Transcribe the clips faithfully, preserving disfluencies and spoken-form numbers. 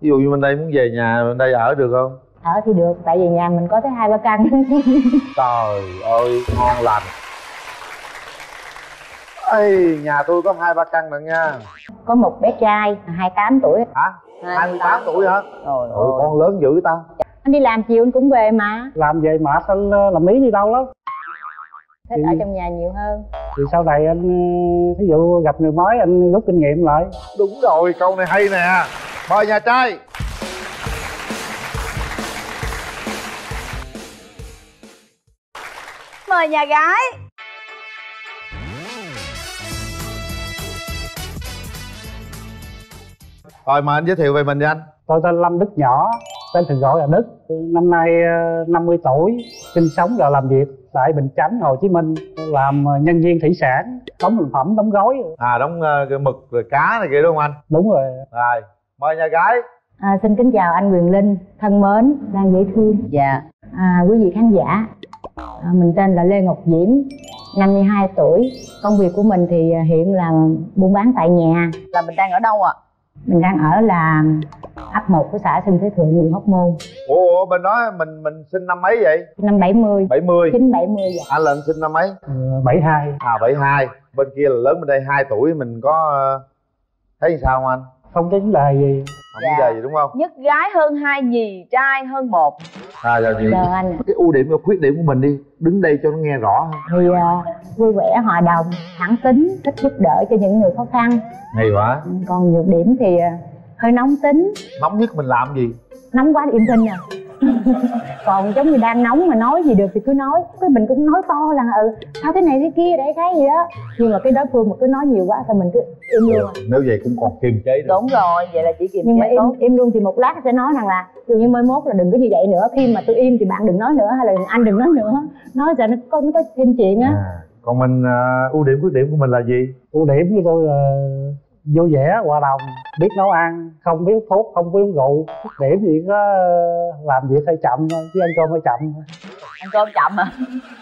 Ví dụ như bên đây muốn về nhà bên đây ở được không? Ở thì được, tại vì nhà mình có tới hai ba căn. Trời ơi ngon lành. Ê, nhà tôi có hai ba căn lận nha. Có một bé trai hai mươi tám tuổi. Hả? hai mươi tám tuổi hả? Trời ơi con lớn dữ ta. Anh đi làm chiều anh cũng về mà. Làm về mệt anh làm ý đi đâu lắm. Thích thì... ở trong nhà nhiều hơn. Thì sau này anh thí dụ gặp người mới anh rút kinh nghiệm lại. Đúng rồi, câu này hay nè. Mời nhà trai. Mời nhà gái. Rồi mời anh giới thiệu về mình đi anh. Tôi tên Lâm Đức Nhỏ, tên thường gọi là Đức. Năm nay năm mươi tuổi, sinh sống và làm việc tại Bình Chánh, Hồ Chí Minh. Làm nhân viên thủy sản, đóng thực phẩm, đóng gói. À đóng uh, cái mực rồi cá này kia đúng không anh? Đúng rồi. Rồi, mời nhà gái. À, xin kính chào anh Quyền Linh, thân mến, đang dễ thương. Dạ. À, quý vị khán giả, à, mình tên là Lê Ngọc Diễm, năm mươi hai tuổi. Công việc của mình thì hiện là buôn bán tại nhà. Là mình đang ở đâu ạ? À? Mình đang ở là ấp một của xã Xuân Thế Thượng, huyện Hóc Môn. Ủa bên đó mình mình sinh năm mấy vậy? Năm bảy mươi. bảy mươi. Chín bảy mươi vậy. Anh là sinh năm mấy? bảy hai. À bảy hai. Bên kia là lớn bên đây hai tuổi, mình có thấy sao không anh? Không có vấn đề gì. Không vấn đề gì đúng không? Nhất gái hơn hai, nhì trai hơn một. À giờ gì? Giờ anh. Cái ưu điểm và khuyết điểm của mình đi, đứng đây cho nó nghe rõ. Thì uh, vui vẻ, hòa đồng, thẳng tính, thích giúp đỡ cho những người khó khăn. Hay quá. Còn nhược điểm thì uh, hơi nóng tính. Nóng nhất mình làm gì? Nóng quá thì im thinh à. Còn giống như đang nóng mà nói gì được thì cứ nói. Cái mình cũng nói to là ừ sao thế này thế kia để cái gì đó. Nhưng mà cái đối phương mà cứ nói nhiều quá thì mình cứ im luôn à. Nếu vậy cũng còn kiềm chế được. Đúng rồi, vậy là chỉ kiềm nhưng chế mà im, tốt. im luôn thì một lát sẽ nói rằng là dường như mai mốt là đừng có như vậy nữa. Khi mà tôi im thì bạn đừng nói nữa, hay là anh đừng nói nữa. Nói ra nó có, nó có thêm chuyện á. À, còn mình uh, ưu điểm khuyết điểm của mình là gì? Ưu điểm của tôi là vui vẻ, hòa đồng, biết nấu ăn, không biết thuốc, không biết uống rượu. Khuyết điểm gì có làm việc hơi chậm thôi, chứ ăn cơm hơi chậm thôi. Ăn cơm chậm à?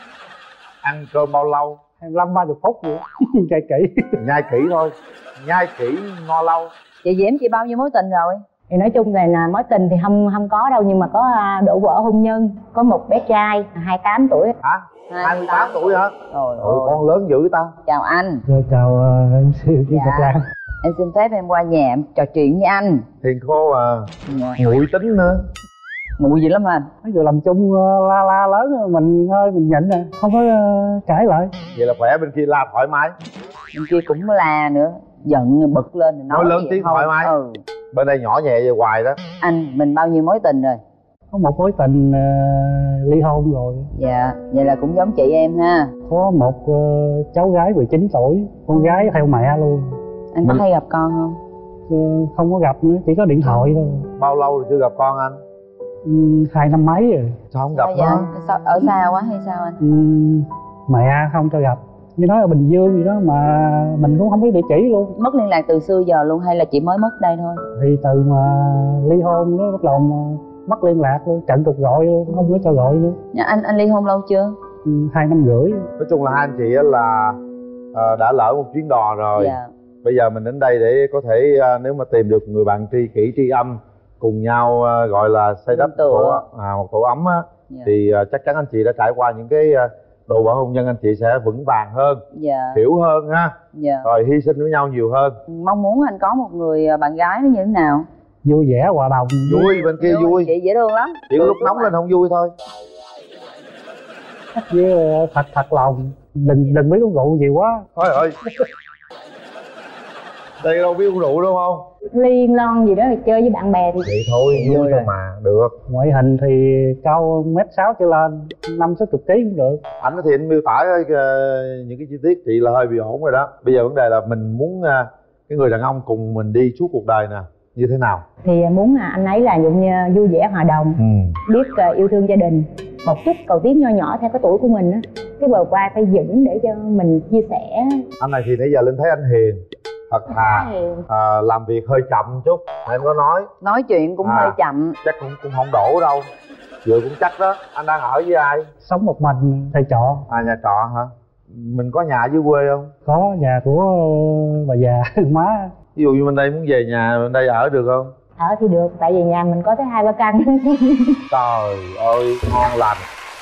Ăn cơm bao lâu? hai mươi lăm ba mươi phút vậy. Nhai kỹ. Nhai kỹ thôi. Nhai kỹ no lâu. Chị Diễm chị bao nhiêu mối tình rồi? Thì nói chung là, là mối tình thì không không có đâu, nhưng mà có đổ vỡ hôn nhân. Có một bé trai hai mươi tám tuổi. Hả? hai mươi tám tuổi hả? Rồi ôi con lớn dữ ta. Chào anh. Rồi chào anh Siêu. Dạ. Em xin phép em qua nhà em trò chuyện với anh. Hiền khô à. Dạ. Nguội tính nữa. Nguội gì lắm anh. Mấy người làm chung la la lớn mình hơi mình nhịn rồi, không có cãi lại. Vậy là khỏe, bên kia la thoải mái. Bên kia cũng la nữa, giận bực lên thì nói, nói lớn tiếng thoải mái. Ừ. Bên đây nhỏ nhẹ về hoài đó. Anh mình bao nhiêu mối tình rồi? Có một mối tình uh, ly hôn rồi. Dạ, vậy là cũng giống chị em ha. Có một uh, cháu gái mười chín tuổi, con gái theo mẹ luôn. Anh có mình... hay gặp con không? Uh, không có gặp nữa, chỉ có điện thoại thôi. Bao lâu rồi chưa gặp con anh? Um, hai năm mấy rồi. Sao không gặp sao nó? Dạ? Sao, ở xa quá hay sao anh? Um, mẹ không cho gặp. Như nói ở Bình Dương gì đó mà mình cũng không biết địa chỉ luôn. Mất liên lạc từ xưa giờ luôn hay là chỉ mới mất đây thôi? Thì từ mà ly hôn nó bắt đầu mà mất liên lạc luôn, chặn cuộc gọi luôn, không có cho gọi nữa. Dạ, anh anh ly hôn lâu chưa? Ừ, hai năm rưỡi. Nói chung là hai anh chị là uh, đã lỡ một chuyến đò rồi. Dạ. Bây giờ mình đến đây để có thể uh, nếu mà tìm được người bạn tri kỷ tri âm cùng nhau uh, gọi là xây đắp tổ, à, một tổ ấm á. Dạ. Thì uh, chắc chắn anh chị đã trải qua những cái uh, độ vỡ hôn nhân, anh chị sẽ vững vàng hơn. Dạ. Hiểu hơn ha. Dạ. Rồi hy sinh với nhau nhiều hơn. Mong muốn anh có một người bạn gái nó như thế nào? Vui vẻ, hòa đồng. Vui, bên kia vui, vui. Chị dễ thương lắm. Chỉ lúc nóng lên không vui thôi. Với thật thật lòng, đừng đừng biết uống rượu nhiều quá. Thôi ơi. Đây đâu biết uống rượu đúng không? Liên lon gì đó thì chơi với bạn bè thì vậy thôi, vui thôi mà, được. Ngoại hình thì cao mét sáu trở lên, năm sáu chục ký cũng được. Anh thì anh miêu tả uh, những cái chi tiết chị là hơi bị ổn rồi đó. Bây giờ vấn đề là mình muốn uh, cái người đàn ông cùng mình đi suốt cuộc đời nè, như thế nào? Thì muốn là anh ấy là dụng như vui vẻ hòa đồng, ừ. biết uh, yêu thương gia đình, một chút cầu tiến nho nhỏ theo cái tuổi của mình á, cái bờ vai phải vững để cho mình chia sẻ. Anh này thì nãy giờ Linh thấy anh hiền, thật thà, à, làm việc hơi chậm chút, em có nói. Nói chuyện cũng à, hơi chậm. Chắc cũng cũng không đổ đâu. Vừa cũng chắc đó. Anh đang ở với ai? Sống một mình, thầy trọ. À, nhà trọ hả? Mình có nhà dưới quê không? Có, nhà của bà già, má. Ví dụ như bên đây muốn về nhà bên đây ở được không? Ở thì được, tại vì nhà mình có tới hai ba căn. Trời ơi, ngon lành.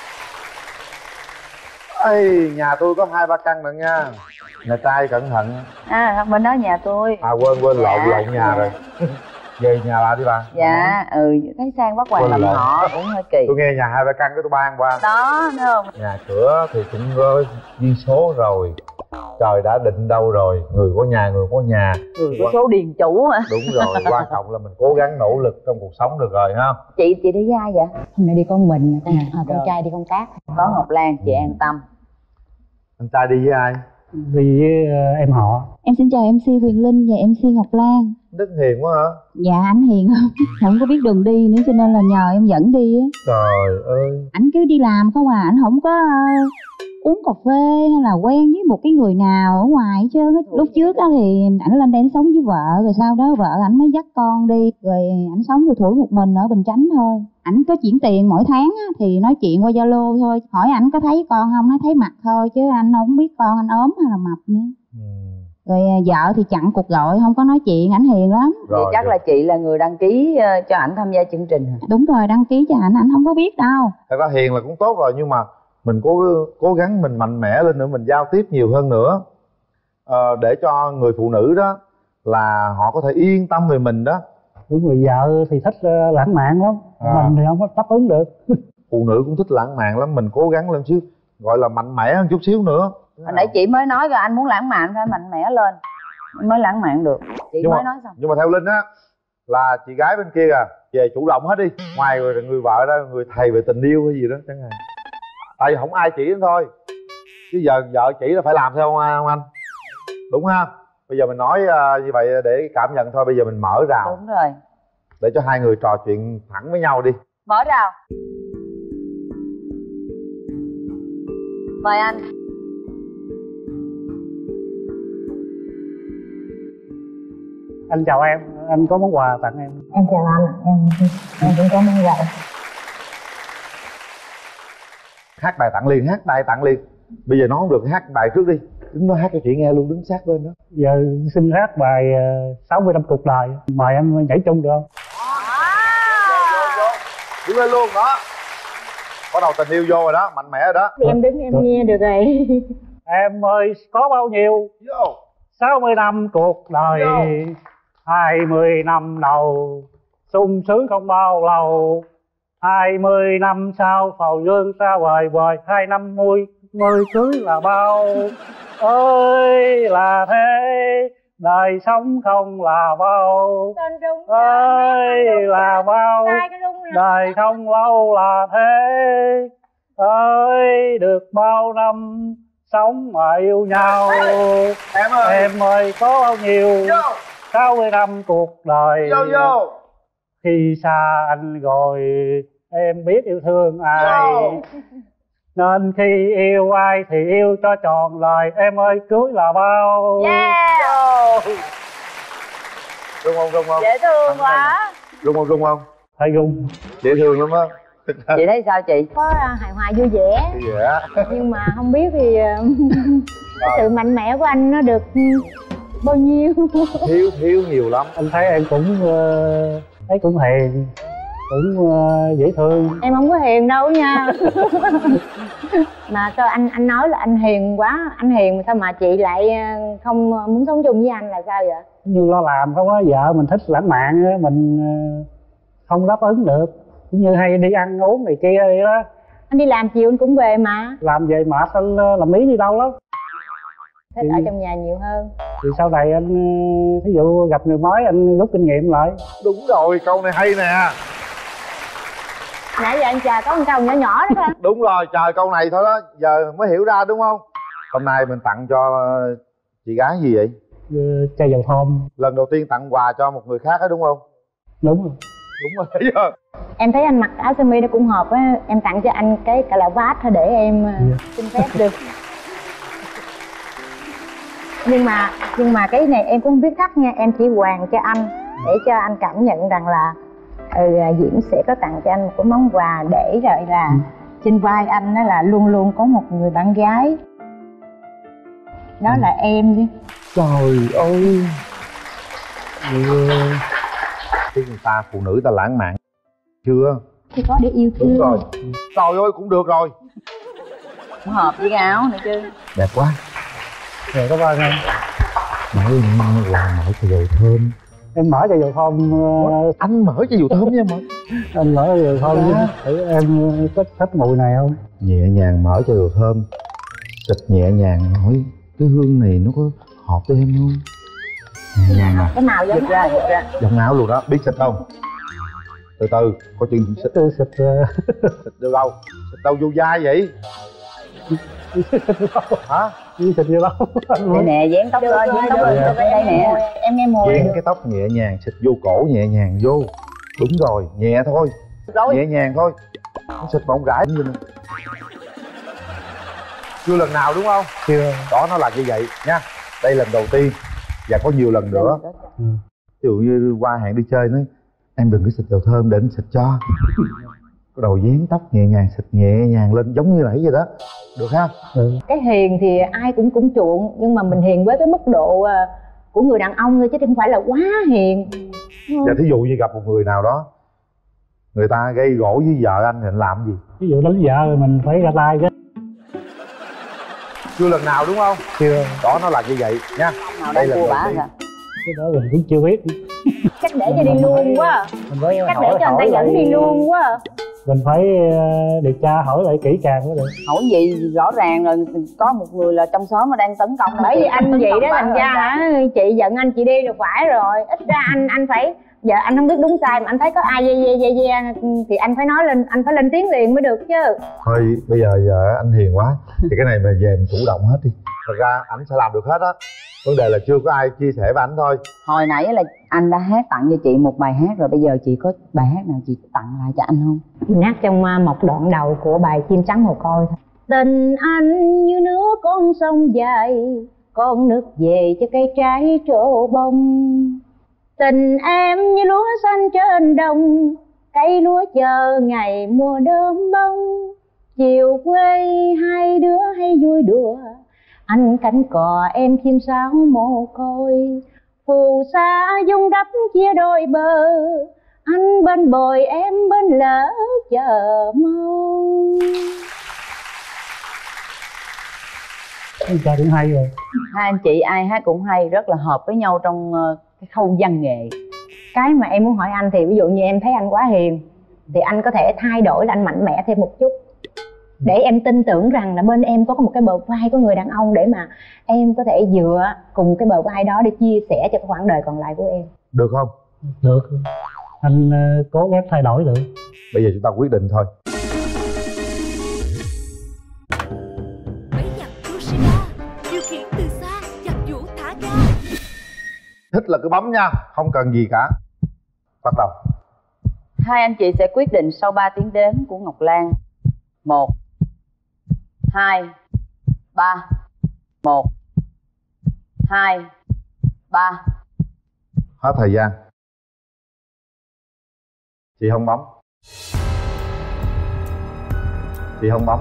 Ê, nhà tôi có hai ba căn nữa nha. Nhà trai cẩn thận. À, bên đó nhà tôi. À quên quên lộn Dạ, lộn nhà dạ. rồi. Về nhà bà đi bà. Dạ, ừ, thấy sang bắt hoàng Quên làm lộn. họ cũng hơi kỳ. Tôi nghe nhà hai ba căn cái tôi ban qua. Đó, thấy không? Nhà cửa thì cũng có duyên số rồi. Trời đã định đâu rồi. Người có nhà, người có nhà. Người có số điền chủ hả? Đúng rồi, quan trọng là mình cố gắng nỗ lực trong cuộc sống được rồi ha. Chị, chị đi với ai vậy? Hôm nay đi con mình, con, À, à, con rồi. trai đi công tác. Có Ngọc Lan, chị an tâm. Anh trai đi với ai? Đi với ờ, em họ. Em xin chào em xê Huyền Linh và em xê Ngọc Lan. Đức hiền quá hả? Dạ anh hiền không? Không có biết đường đi nữa cho nên là nhờ em dẫn đi á. Trời ơi. Ảnh cứ đi làm không à, ảnh không có uh, uống cà phê hay là quen với một cái người nào ở ngoài hết trơn á. Lúc trước á thì ảnh lên đây sống với vợ, rồi sau đó vợ ảnh mới dắt con đi, rồi ảnh sống rồi thủi một mình ở Bình Chánh thôi. Ảnh có chuyển tiền mỗi tháng á, thì nói chuyện qua Zalo thôi, hỏi ảnh có thấy con không, nó thấy mặt thôi chứ anh không biết con anh ốm hay là mập nữa. Ừ. Rồi vợ thì chặn cuộc gọi, không có nói chuyện, ảnh hiền lắm. Rồi, Vậy chắc rồi. là chị là người đăng ký ờ, cho ảnh tham gia chương trình hả? Đúng rồi, đăng ký cho ảnh, ảnh không có biết đâu. Thật ra hiền là cũng tốt rồi, nhưng mà mình cố cố gắng mình mạnh mẽ lên nữa, mình giao tiếp nhiều hơn nữa, ờ, để cho người phụ nữ đó là họ có thể yên tâm về mình đó. Đúng rồi, vợ thì thích ờ, lãng mạn lắm. À. Mình thì không có đáp ứng được. Phụ nữ cũng thích lãng mạn lắm, mình cố gắng lên xíu, gọi là mạnh mẽ hơn chút xíu nữa. Hồi nãy chị mới nói rồi, anh muốn lãng mạn phải mạnh mẽ lên mới lãng mạn được. Chị Nhưng mới mà- nói xong. Nhưng mà theo Linh á, là chị gái bên kia à, về chủ động hết đi. Ngoài người, người vợ ra, người thầy về tình yêu hay gì đó chẳng hạn. Tại vì không ai chỉ đến thôi, chứ giờ vợ chỉ là phải làm theo không, không anh? Đúng ha? Bây giờ mình nói uh, như vậy để cảm nhận thôi, bây giờ mình mở rào Đúng rồi. để cho hai người trò chuyện thẳng với nhau đi. Mở rào. Mời anh. Anh chào em, anh có món quà tặng em. Em chào anh, em em cũng có mong vậy. Hát bài tặng liền, hát bài tặng liền. Bây giờ nói không được, hát bài trước đi. Đứng nó hát cho chị nghe luôn, đứng sát bên đó. Giờ xin hát bài ờ, sáu mươi năm cuộc đời. Mời em nhảy chung được không? Đứng lên luôn đó. Bắt đầu tình yêu vô rồi đó, mạnh mẽ rồi đó. Thì em đứng em nghe được rồi. Em ơi có bao nhiêu Vô. sáu mươi năm cuộc đời, Vô. hai mươi năm đầu sung sướng không bao lâu, hai mươi năm sau phầu dương xa vời vời, hai năm mươi mươi cưới là bao. Ơi là thế đời sống không là bao, ơi là bao đời không lâu là thế, ơi được bao năm sống mà yêu nhau. Em ơi. Em ơi có bao nhiêu Vô. sáu mươi năm cuộc đời, Vô vô. khi xa anh rồi em biết yêu thương ai, Vô. nên khi yêu ai thì yêu cho tròn lời. Em ơi cưới là bao. Yeah. Rung không, rung không? Dễ thương quá. Rung không, rung không? Hơi rung. Dễ thương lắm á. Chị thấy sao chị? Có à, hài hòa vui vẻ, Như vậy á. nhưng mà không biết thì ờ, cái sự mạnh mẽ của anh nó được ừ, bao nhiêu. Thiếu, thiếu nhiều lắm. Anh thấy em cũng ờ, thấy cũng hiền, cũng ờ, dễ thương. Em không có hiền đâu nha. Mà sao anh anh nói là anh hiền quá, anh hiền mà sao mà chị lại ờ, không muốn sống chung với anh là sao vậy? Như lo làm không á, vợ mình thích lãng mạn á, mình ờ, không đáp ứng được. Cũng như hay đi ăn uống này kia đi đó, Anh đi làm chiều anh cũng về mà. làm về mệt anh ờ, làm ý đi đâu lắm. Thích ở trong nhà nhiều hơn. Thì sau này anh ờ, thí dụ gặp người mới anh rút kinh nghiệm lại. Đúng rồi, câu này hay nè. Nãy giờ anh chà có một câu nhỏ nhỏ đó hả? Đúng rồi, trời câu này thôi đó, giờ mới hiểu ra đúng không? Hôm nay mình tặng cho chị gái gì vậy? Ờ, chai dầu thơm. Lần đầu tiên tặng quà cho một người khác đó đúng không? Đúng rồi. Đúng rồi, thấy chưa? Em thấy anh mặc áo sơ mi nó cũng hợp á, em tặng cho anh cái cà la vát thôi để em ờ, Dạ. xin phép được. Nhưng mà nhưng mà cái này em cũng không biết thắt nha, em chỉ hoàng cho anh để cho anh cảm nhận rằng là ừ, Diễm sẽ có tặng cho anh một cái món quà để rồi là Ừ. trên vai anh đó là luôn luôn có một người bạn gái. Đó là em đi. Trời ơi. Thì, Chứ người ta phụ nữ ta lãng mạn chưa? Thì có để yêu thương. Đúng rồi. Trời ơi cũng được rồi. Cũng hợp với cái áo nữa chứ. Đẹp quá. Rồi cảm ơn em. Mở là mở cho dầu thơm. Em mở cho dầu thơm. Uh... Anh mở cho dầu thơm nha mọi. Anh mở cho dầu thơm Dạ. Thử em thích thích mùi này không? Nhẹ nhàng mở cho dầu thơm. Xịt nhẹ nhàng hỏi cái hương này nó có hợp với em không? Nhẹ nhàng nè. Cái nào giống ra giật ra Dòng áo luôn đó, biết xịt không? Từ từ, có chuyện xịt. Tôi xịt Xịt được đâu? Xịt đâu vô vai vậy? Hả? Đi xịt vô đâu? Đây nè, dán tóc lên, dán tóc lên cho cái đây nè. Em nghe mùi. Dán cái tóc nhẹ nhàng, xịt vô cổ nhẹ nhàng vô. Đúng rồi, nhẹ thôi. Rồi. Nhẹ nhàng thôi. Nó xịt mà không rải như nè. Chưa lần nào đúng không? Chưa. Đó nó là như vậy nha. Đây lần đầu tiên và có nhiều lần nữa. Ừ. Ví dụ như qua hẹn đi chơi nói em đừng có xịt dầu thơm để anh xịt cho. Cái đầu dán tóc nhẹ nhàng, xịt nhẹ nhàng lên giống như nãy vậy đó. Được ha? Ừ. Cái hiền thì ai cũng cũng chuộng, nhưng mà mình hiền với cái mức độ của người đàn ông thôi chứ không phải là quá hiền. Và thí dụ như gặp một người nào đó người ta gây gổ với vợ anh thì anh làm gì? Ví dụ đánh vợ rồi mình phải ra tay chứ. Chưa lần nào đúng không? Chưa. Đó nó là như vậy nha. Nào Đây đang là cua bả đầu tiên. kìa. Cái đó mình cũng chưa biết. Chắc để cho đi luôn quá. Mình phải Chắc hỏi, để cho anh ta hỏi dẫn lại, đi luôn quá. mình phải uh, điều tra hỏi lại kỹ càng mới được. Hỏi gì rõ ràng rồi, có một người là trong xóm mà đang tấn công. Bởi vì anh vậy đó, thành ra hả? hả chị giận anh chị đi là phải rồi. Ít ra anh anh phải, giờ anh không biết đúng sai mà anh thấy có ai dè dè dè dè thì anh phải nói lên, anh phải lên tiếng liền mới được chứ. Thôi bây giờ giờ anh hiền quá thì cái này mà về mình chủ động hết đi. Thật ra ảnh sẽ làm được hết á. Vấn đề là chưa có ai chia sẻ với ảnh thôi. Hồi nãy là anh đã hát tặng cho chị một bài hát rồi, bây giờ chị có bài hát nào chị tặng lại cho anh không? Mình hát trong một đoạn đầu của bài Chim Trắng Mồ Côi thôi. Tình anh như nước con sông dài, con nước về cho cây trái trổ bông. Tình em như lúa xanh trên đồng, cây lúa chờ ngày mùa đơm bông. Chiều quê hai đứa hay vui đùa, anh cánh cò em chim sáo mồ côi. Phù sa dung đắp chia đôi bờ, anh bên bồi em bên lỡ chờ mong. Cha cũng hay rồi. Hai anh chị ai hát cũng hay, rất là hợp với nhau trong uh, cái khâu văn nghệ. Cái mà em muốn hỏi anh thì ví dụ như em thấy anh quá hiền thì anh có thể thay đổi là anh mạnh mẽ thêm một chút để em tin tưởng rằng là bên em có một cái bờ vai của người đàn ông để mà em có thể dựa cùng cái bờ vai đó để chia sẻ cho cái quãng đời còn lại của em. Được không? Được. Anh uh, cố gắng thay đổi được. Bây giờ chúng ta quyết định thôi. Máy giặt Yoshida điều khiển từ xa, giặt giũ thả ga. Thích là cứ bấm nha, không cần gì cả. Bắt đầu. Hai anh chị sẽ quyết định sau ba tiếng đếm của Ngọc Lan. Một, hai, ba. Một, hai, ba. Hết thời gian. Chị không bấm. Chị không bấm.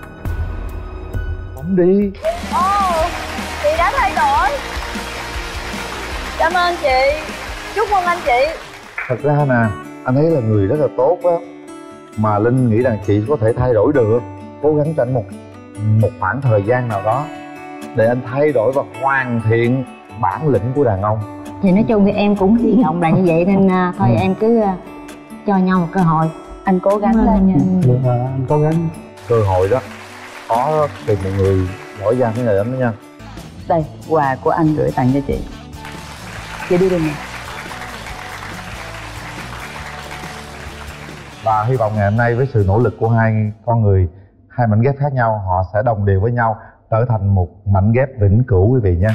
Bấm đi. Ồ, chị đã thay đổi. Cảm ơn chị. Chúc mừng anh chị. Thật ra nè, anh thấy là người rất là tốt á, mà Linh nghĩ rằng chị có thể thay đổi được. Cố gắng cho anh một một khoảng thời gian nào đó để anh thay đổi và hoàn thiện bản lĩnh của đàn ông. Thì nói chung thì em cũng hy vọng là như vậy nên uh, thôi em cứ uh, cho nhau một cơ hội. Anh cố gắng lên nha. Được rồi, anh cố gắng. Cơ hội đó có tìm một người giỏi giang thế này lắm đó nha. Đây, quà của anh gửi tặng cho chị. Chị đi đi nè. Và hy vọng ngày hôm nay với sự nỗ lực của hai con người, hai mảnh ghép khác nhau, họ sẽ đồng đều với nhau trở thành một mảnh ghép vĩnh cửu quý vị nha.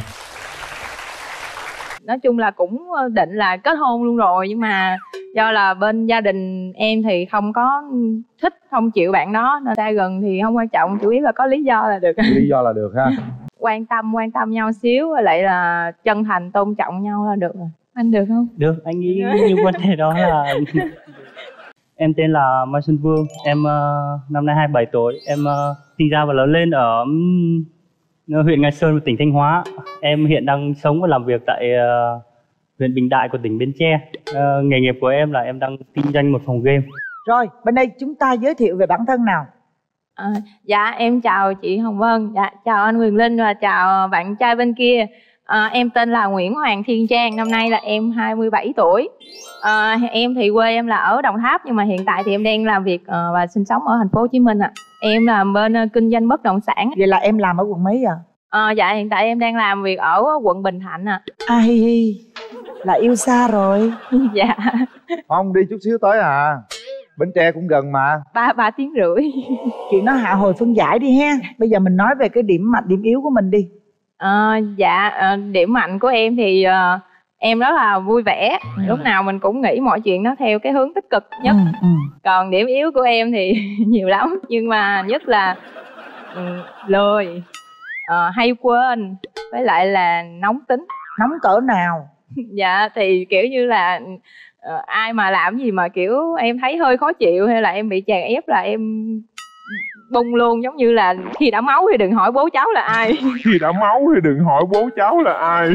Nói chung là cũng định là kết hôn luôn rồi, nhưng mà do là bên gia đình em thì không có thích, không chịu bạn đó nên xa gần thì không quan trọng, chủ yếu là có lý do là được. Lý do là được ha. Quan tâm quan tâm nhau xíu, với lại là chân thành tôn trọng nhau là được rồi. Anh được không? Được, anh nghĩ như vấn đề đó là em tên là Mai Xuân Vương, em uh, năm nay hai mươi bảy tuổi, em uh, sinh ra và lớn lên ở um, huyện Nghi Sơn, tỉnh Thanh Hóa. Em hiện đang sống và làm việc tại uh, huyện Bình Đại của tỉnh Bến Tre. À, nghề nghiệp của em là em đang kinh doanh một phòng game. Rồi, bên đây chúng ta giới thiệu về bản thân nào. À, dạ em chào chị Hồng Vân, dạ chào anh Quyền Linh và chào bạn trai bên kia. À, em tên là Nguyễn Hoàng Thiên Trang, năm nay là em hai mươi bảy tuổi. À, em thì quê em là ở Đồng Tháp nhưng mà hiện tại thì em đang làm việc uh, và sinh sống ở thành phố Hồ Chí Minh ạ. À. Em làm bên uh, kinh doanh bất động sản. Vậy là em làm ở quận mấy à? À, dạ hiện tại em đang làm việc ở quận Bình Thạnh ạ. À. À hi hi, là yêu xa rồi. Dạ. Không, đi chút xíu tới à. Bến Tre cũng gần mà. Ba ba tiếng rưỡi. Chuyện nó hạ hồi phân giải đi ha. Bây giờ mình nói về cái điểm mạnh, điểm yếu của mình đi. À, dạ à, điểm mạnh của em thì uh, em rất là vui vẻ. Ừ. Lúc nào mình cũng nghĩ mọi chuyện nó theo cái hướng tích cực nhất. Ừ, ừ. Còn điểm yếu của em thì nhiều lắm. Nhưng mà nhất là um, lười, uh, hay quên, với lại là nóng tính. Nóng cỡ nào? Dạ thì kiểu như là uh, ai mà làm gì mà kiểu em thấy hơi khó chịu hay là em bị chèn ép là em bung luôn, giống như là khi đã máu thì đừng hỏi bố cháu là ai. Khi đã máu thì đừng hỏi bố cháu là ai.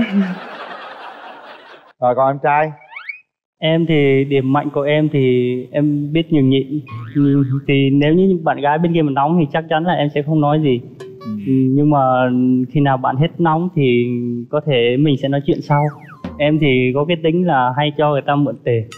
Rồi còn em trai? Em thì điểm mạnh của em thì em biết nhường nhịn. Thì nếu như bạn gái bên kia mà nóng thì chắc chắn là em sẽ không nói gì. Ừ. Nhưng mà khi nào bạn hết nóng thì có thể mình sẽ nói chuyện sau. Em thì có cái tính là hay cho người ta mượn tiền.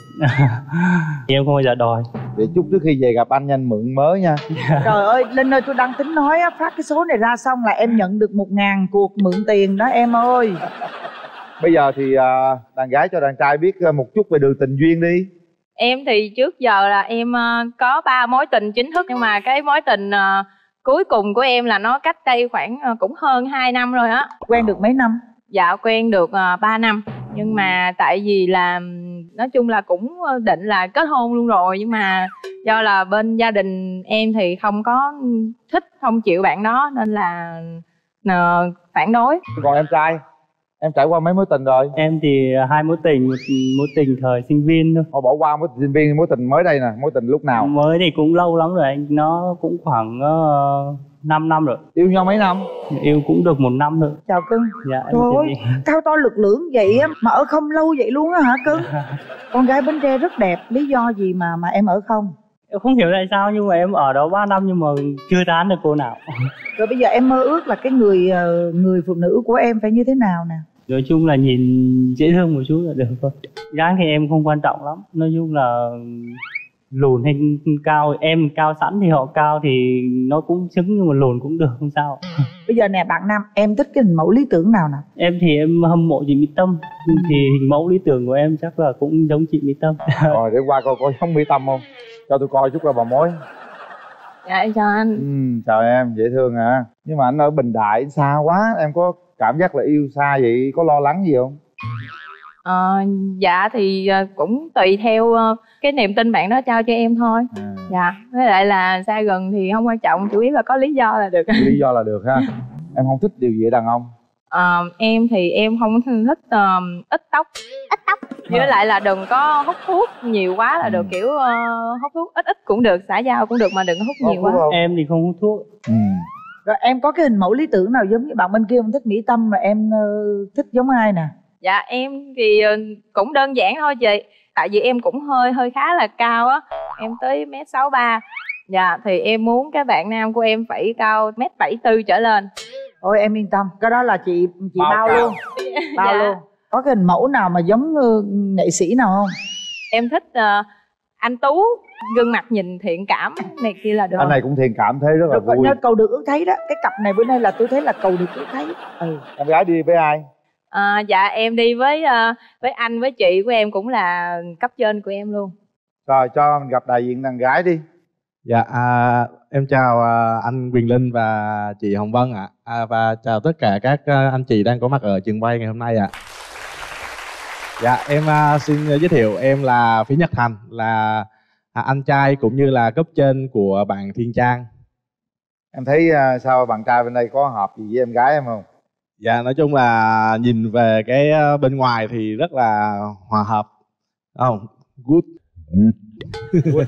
Em không bao giờ đòi. Để chút trước khi về gặp anh nhanh mượn mới nha. Trời ơi Linh ơi, tôi đang tính nói á, phát cái số này ra xong là em nhận được một ngàn cuộc mượn tiền đó em ơi. Bây giờ thì uh, đàn gái cho đàn trai biết một chút về đường tình duyên đi. Em thì trước giờ là em uh, có ba mối tình chính thức. Nhưng mà cái mối tình uh, cuối cùng của em là nó cách đây khoảng uh, cũng hơn hai năm rồi á. Quen được mấy năm? Dạ quen được uh, ba năm. Nhưng mà tại vì là nói chung là cũng định là kết hôn luôn rồi. Nhưng mà do là bên gia đình em thì không có thích, không chịu bạn đó nên là uh, phản đối. Còn em trai? Em trải qua mấy mối tình rồi? Em thì hai mối tình, một mối tình thời sinh viên thôi. Thôi bỏ qua mối tình sinh viên, mối tình mới đây nè, mối tình lúc nào? Mới thì cũng lâu lắm rồi anh, nó cũng khoảng uh, năm năm rồi. Yêu nhau mấy năm? Yêu cũng được một năm rồi. Chào cưng. Dạ. Trời ơi, cao to lực lưỡng vậy á mà ở không lâu vậy luôn á hả cưng? Con gái Bến Tre rất đẹp, lý do gì mà mà em ở không? Em không hiểu tại sao nhưng mà em ở đó ba năm nhưng mà chưa tán được cô nào. Rồi bây giờ em mơ ước là cái người người phụ nữ của em phải như thế nào nè? Nói chung là nhìn dễ thương một chút là được thôi. Dáng thì em không quan trọng lắm. Nói chung là lùn hay cao, em cao sẵn thì họ cao thì nó cũng xứng, nhưng mà lùn cũng được, không sao. Bây giờ nè bạn nam, em thích cái hình mẫu lý tưởng nào nè? Em thì em hâm mộ chị Mỹ Tâm. Ừ. Thì hình mẫu lý tưởng của em chắc là cũng giống chị Mỹ Tâm. Rồi để qua coi coi giống Mỹ Tâm không? Cho tôi coi chút là bà mối. Dạ em chào anh. Ừ, chào em, dễ thương à. Nhưng mà anh ở Bình Đại xa quá, em có cảm giác là yêu xa vậy, có lo lắng gì không? Ờ, dạ thì cũng tùy theo cái niềm tin bạn đó trao cho em thôi. À. Dạ, với lại là xa gần thì không quan trọng, chủ yếu là có lý do là được. Lý do là được ha. Em không thích điều gì ở đàn ông? Ờ, em thì em không thích uh, ít tóc. Ít tóc. Với lại là đừng có hút thuốc nhiều quá là được, kiểu uh, hút thuốc ít ít cũng được, xã giao cũng được mà đừng có hút nhiều quá. Em thì không hút thuốc. Ừ. Rồi em có cái hình mẫu lý tưởng nào giống như bạn bên kia không? Thích Mỹ Tâm mà em uh, thích giống ai nè? Dạ em thì cũng đơn giản thôi chị. Tại vì em cũng hơi hơi khá là cao á. Em tới mét sáu ba. Dạ thì em muốn cái bạn nam của em phải cao mét bảy tư trở lên. Ôi em yên tâm, cái đó là chị chị bao, bao luôn. Bao dạ. luôn. Có cái hình mẫu nào mà giống uh, nghệ sĩ nào không? Em thích uh, anh Tú, gương mặt nhìn thiện cảm này kia là được. Anh này cũng thiện cảm, thấy rất là được, vui. Cầu được ước thấy đó. Cái cặp này bữa nay là tôi thấy là cầu được ước thấy. Ừ. Em gái đi với ai? À, dạ em đi với uh, với anh với chị của em cũng là cấp trên của em luôn. Rồi cho mình gặp đại diện đàn gái đi. Dạ à, em chào à, anh Quyền Linh và chị Hồng Vân ạ. À, và chào tất cả các à, anh chị đang có mặt ở trường quay ngày hôm nay ạ. Dạ em à, xin giới thiệu em là Phí Nhật Thành, là à, anh trai cũng như là cấp trên của bạn Thiên Trang. Em thấy à, sao bạn trai bên đây có hợp gì với em gái em không? Dạ nói chung là nhìn về cái bên ngoài thì rất là hòa hợp. Không, good. good.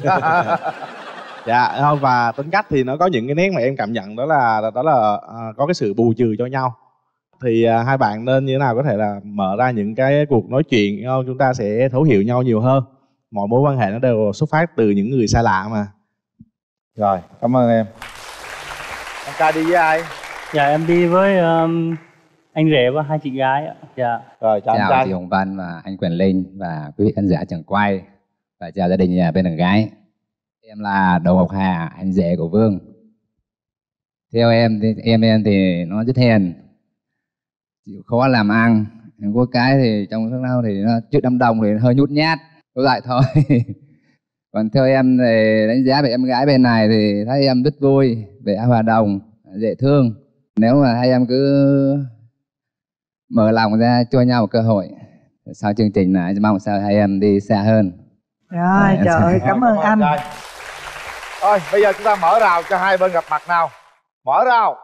Dạ không, và tính cách thì nó có những cái nét mà em cảm nhận đó là đó là uh, có cái sự bù trừ cho nhau. thì à, hai bạn nên như thế nào có thể là mở ra những cái cuộc nói chuyện không? Chúng ta sẽ thấu hiểu nhau nhiều hơn. Mọi mối quan hệ nó đều xuất phát từ những người xa lạ mà. Rồi, cảm ơn em. Anh trai đi với ai? Dạ em đi với um, anh rể và hai chị gái ạ. Dạ. Rồi chào, chào anh trai. chị Hồng Vân và anh Quyền Linh và quý vị khán giả trường quay, và chào gia đình nhà bên đàn gái. Em là Đậu Ngọc Hà, anh rể của Vương. Theo em thì em em thì nó rất hiền, chịu khó làm ăn. Em có cái thì trong lúc nào thì nó trước đám đông thì hơi nhút nhát, có lại thôi. Còn theo em thì đánh giá về em gái bên này thì thấy em rất vui, về hòa đồng, dễ thương. Nếu mà hai em cứ mở lòng ra cho nhau một cơ hội, sau chương trình này mong sao hai em đi xa hơn. Rồi, trời ơi, cảm ơn anh. Thôi, bây giờ chúng ta mở rào cho hai bên gặp mặt nào. Mở rào.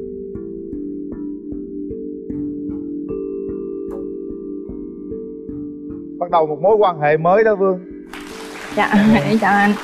Bắt đầu một mối quan hệ mới đó Vương. Dạ, em chào anh.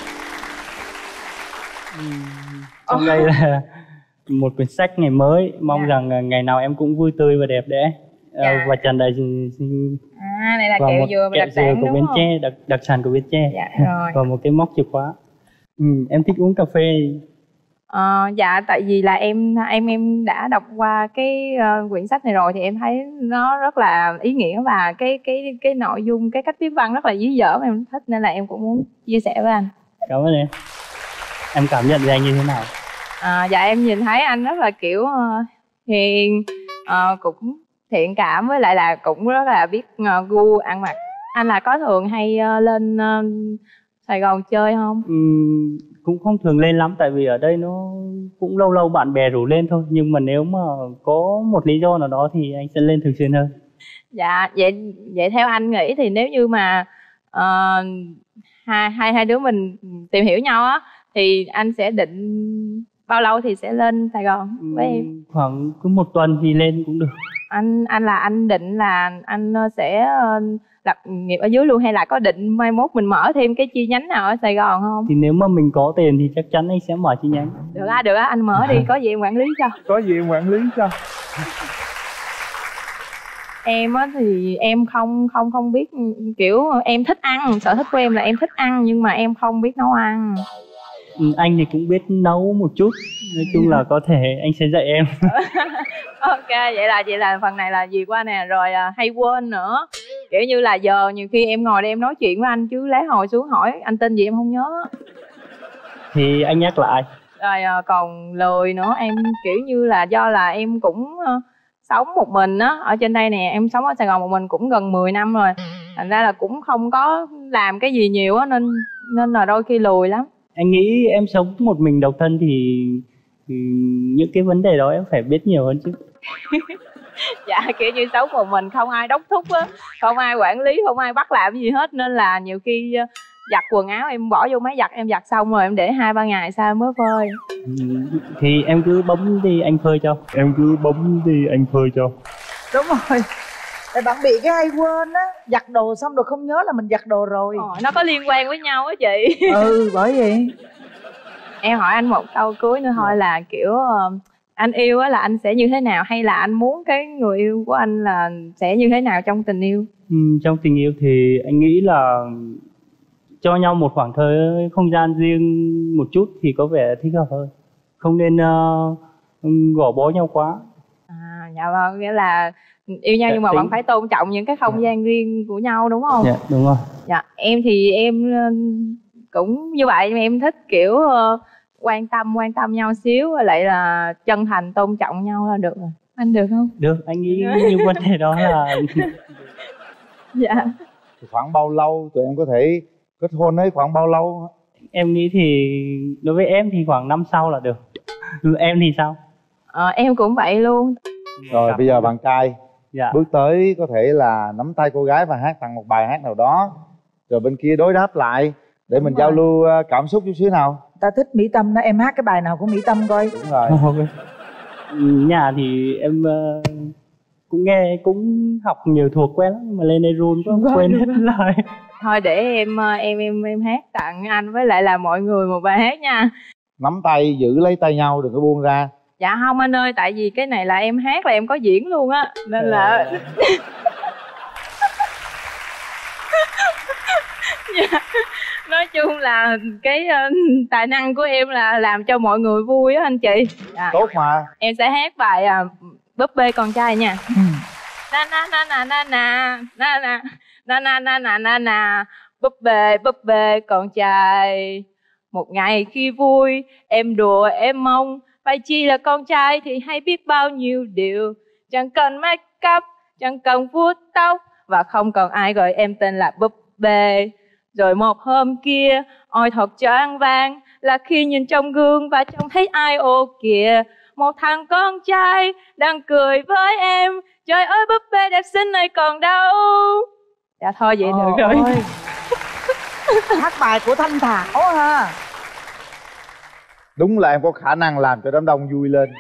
Trong đây là một quyển sách ngày mới, mong dạ. rằng ngày nào em cũng vui tươi và đẹp đẽ, dạ. và tràn đầy sinh. À, này là kẹo dừa và đặc sản của đúng Bến không? Tre, đặc, đặc sản của Bến Tre. Dạ, rồi. Và một cái móc chìa khóa. Ừ, em thích uống cà phê. Ờ, dạ tại vì là em em em đã đọc qua cái uh, quyển sách này rồi thì em thấy nó rất là ý nghĩa và cái cái cái nội dung, cái cách viết văn rất là dí dỏm, em thích nên là em cũng muốn chia sẻ với anh. Cảm ơn em. Em cảm nhận về anh như thế nào? À, dạ em nhìn thấy anh rất là kiểu uh, hiền, uh, cũng thiện cảm, với lại là cũng rất là biết uh, gu ăn mặc. Anh là có thường hay uh, lên uh, Sài Gòn chơi không? Uhm, cũng không thường lên lắm, tại vì ở đây nó cũng lâu lâu bạn bè rủ lên thôi. Nhưng mà nếu mà có một lý do nào đó thì anh sẽ lên thường xuyên hơn. Dạ, vậy vậy theo anh nghĩ thì nếu như mà uh, hai hai hai đứa mình tìm hiểu nhau á thì anh sẽ định bao lâu thì sẽ lên Sài Gòn với uhm, em? Khoảng cứ một tuần thì lên cũng được. Anh anh là anh định là anh sẽ uh, lập nghiệp ở dưới luôn, hay là có định mai mốt mình mở thêm cái chi nhánh nào ở Sài Gòn không? Thì nếu mà mình có tiền thì chắc chắn anh sẽ mở chi nhánh. Được á, được á, anh mở đi, có gì em quản lý cho. Có gì em quản lý cho. Em á thì em không không không biết, kiểu em thích ăn, sở thích của em là em thích ăn nhưng mà em không biết nấu ăn. Ừ, anh thì cũng biết nấu một chút, nói chung là có thể anh sẽ dạy em. Ok, vậy là vậy là phần này là gì qua nè, rồi à, hay quên nữa, kiểu như là giờ nhiều khi em ngồi đây em nói chuyện với anh chứ lé hồi xuống hỏi anh tên gì em không nhớ. Thì anh nhắc lại. Rồi à, còn lười nữa, em kiểu như là do là em cũng uh, sống một mình á, ở trên đây nè, em sống ở Sài Gòn một mình cũng gần mười năm rồi, thành ra là cũng không có làm cái gì nhiều á, nên nên là đôi khi lười lắm. Anh nghĩ em sống một mình độc thân thì, thì những cái vấn đề đó em phải biết nhiều hơn chứ. Dạ kiểu như sống một mình không ai đốc thúc á, không ai quản lý, không ai bắt làm gì hết, nên là nhiều khi giặt quần áo em bỏ vô máy giặt, em giặt xong rồi em để hai ba ngày sau mới phơi. Ừ, thì em cứ bấm đi anh phơi cho. Em cứ bấm đi anh phơi cho. Đúng rồi. Tại bạn bị cái hay quên á, giặt đồ xong rồi không nhớ là mình giặt đồ rồi. Ờ, nó có liên quan với nhau á chị. Ừ, bởi vậy. Em hỏi anh một câu cuối nữa thôi, là kiểu uh, anh yêu á là anh sẽ như thế nào, hay là anh muốn cái người yêu của anh là sẽ như thế nào trong tình yêu? Ừ, trong tình yêu thì anh nghĩ là cho nhau một khoảng thời không gian riêng một chút thì có vẻ thích hợp hơn, không nên uh, gò bó nhau quá. À, dạ vâng, nghĩa là yêu nhau nhưng mà vẫn phải tôn trọng những cái không gian riêng của nhau, đúng không? Dạ, đúng rồi. Dạ, em thì em cũng như vậy, em thích kiểu uh, quan tâm quan tâm nhau xíu, với lại là chân thành tôn trọng nhau là được rồi. Anh được không? Được, anh nghĩ như vấn đề đó là dạ. Thì khoảng bao lâu tụi em có thể kết hôn ấy, khoảng bao lâu? Em nghĩ thì đối với em thì khoảng năm sau là được. Em thì sao? Ờ, em cũng vậy luôn. Rồi bây giờ bạn trai dạ. bước tới có thể là nắm tay cô gái và hát tặng một bài hát nào đó, rồi bên kia đối đáp lại để mình giao lưu cảm xúc chút xíu nào. Ta thích Mỹ Tâm đó, em hát cái bài nào của Mỹ Tâm coi. Đúng rồi. Nhà thì em uh, cũng nghe, cũng học nhiều thuộc quen lắm, mà lên đây run quá quên hết lời. Thôi để em em em em hát tặng anh với lại là mọi người một bài hát nha. Nắm tay, giữ lấy tay nhau, đừng có buông ra. Dạ không anh ơi, tại vì cái này là em hát là em có diễn luôn á, nên là dạ. Nói chung là cái uh, tài năng của em là làm cho mọi người vui á anh chị. Dạ. Tốt mà. Em sẽ hát bài uh, búp bê con trai nha. Na na na na na na na na na na na na na na búp bê búp bê con trai. Một ngày khi vui em đùa em mong, phải chi là con trai thì hay biết bao nhiêu điều. Chẳng cần make up, chẳng cần vuốt tóc, và không còn ai gọi em tên là búp bê. Rồi một hôm kia, ôi thật choáng váng, là khi nhìn trong gương và trông thấy ai ô kìa, một thằng con trai đang cười với em. Trời ơi búp bê đẹp xinh này còn đâu. Dạ thôi vậy được rồi. Hát bài của Thanh Thảo ha. Đúng là em có khả năng làm cho đám đông vui lên.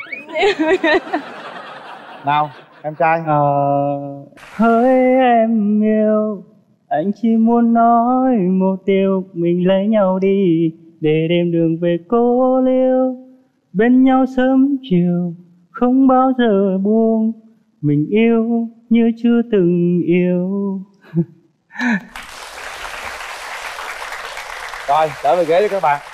Nào em trai. Ờ, hỡi em yêu, anh chỉ muốn nói một điều, mình lấy nhau đi để đêm đường về cô liêu. Bên nhau sớm chiều, không bao giờ buông, mình yêu như chưa từng yêu. Rồi, trở về ghế đi các bạn.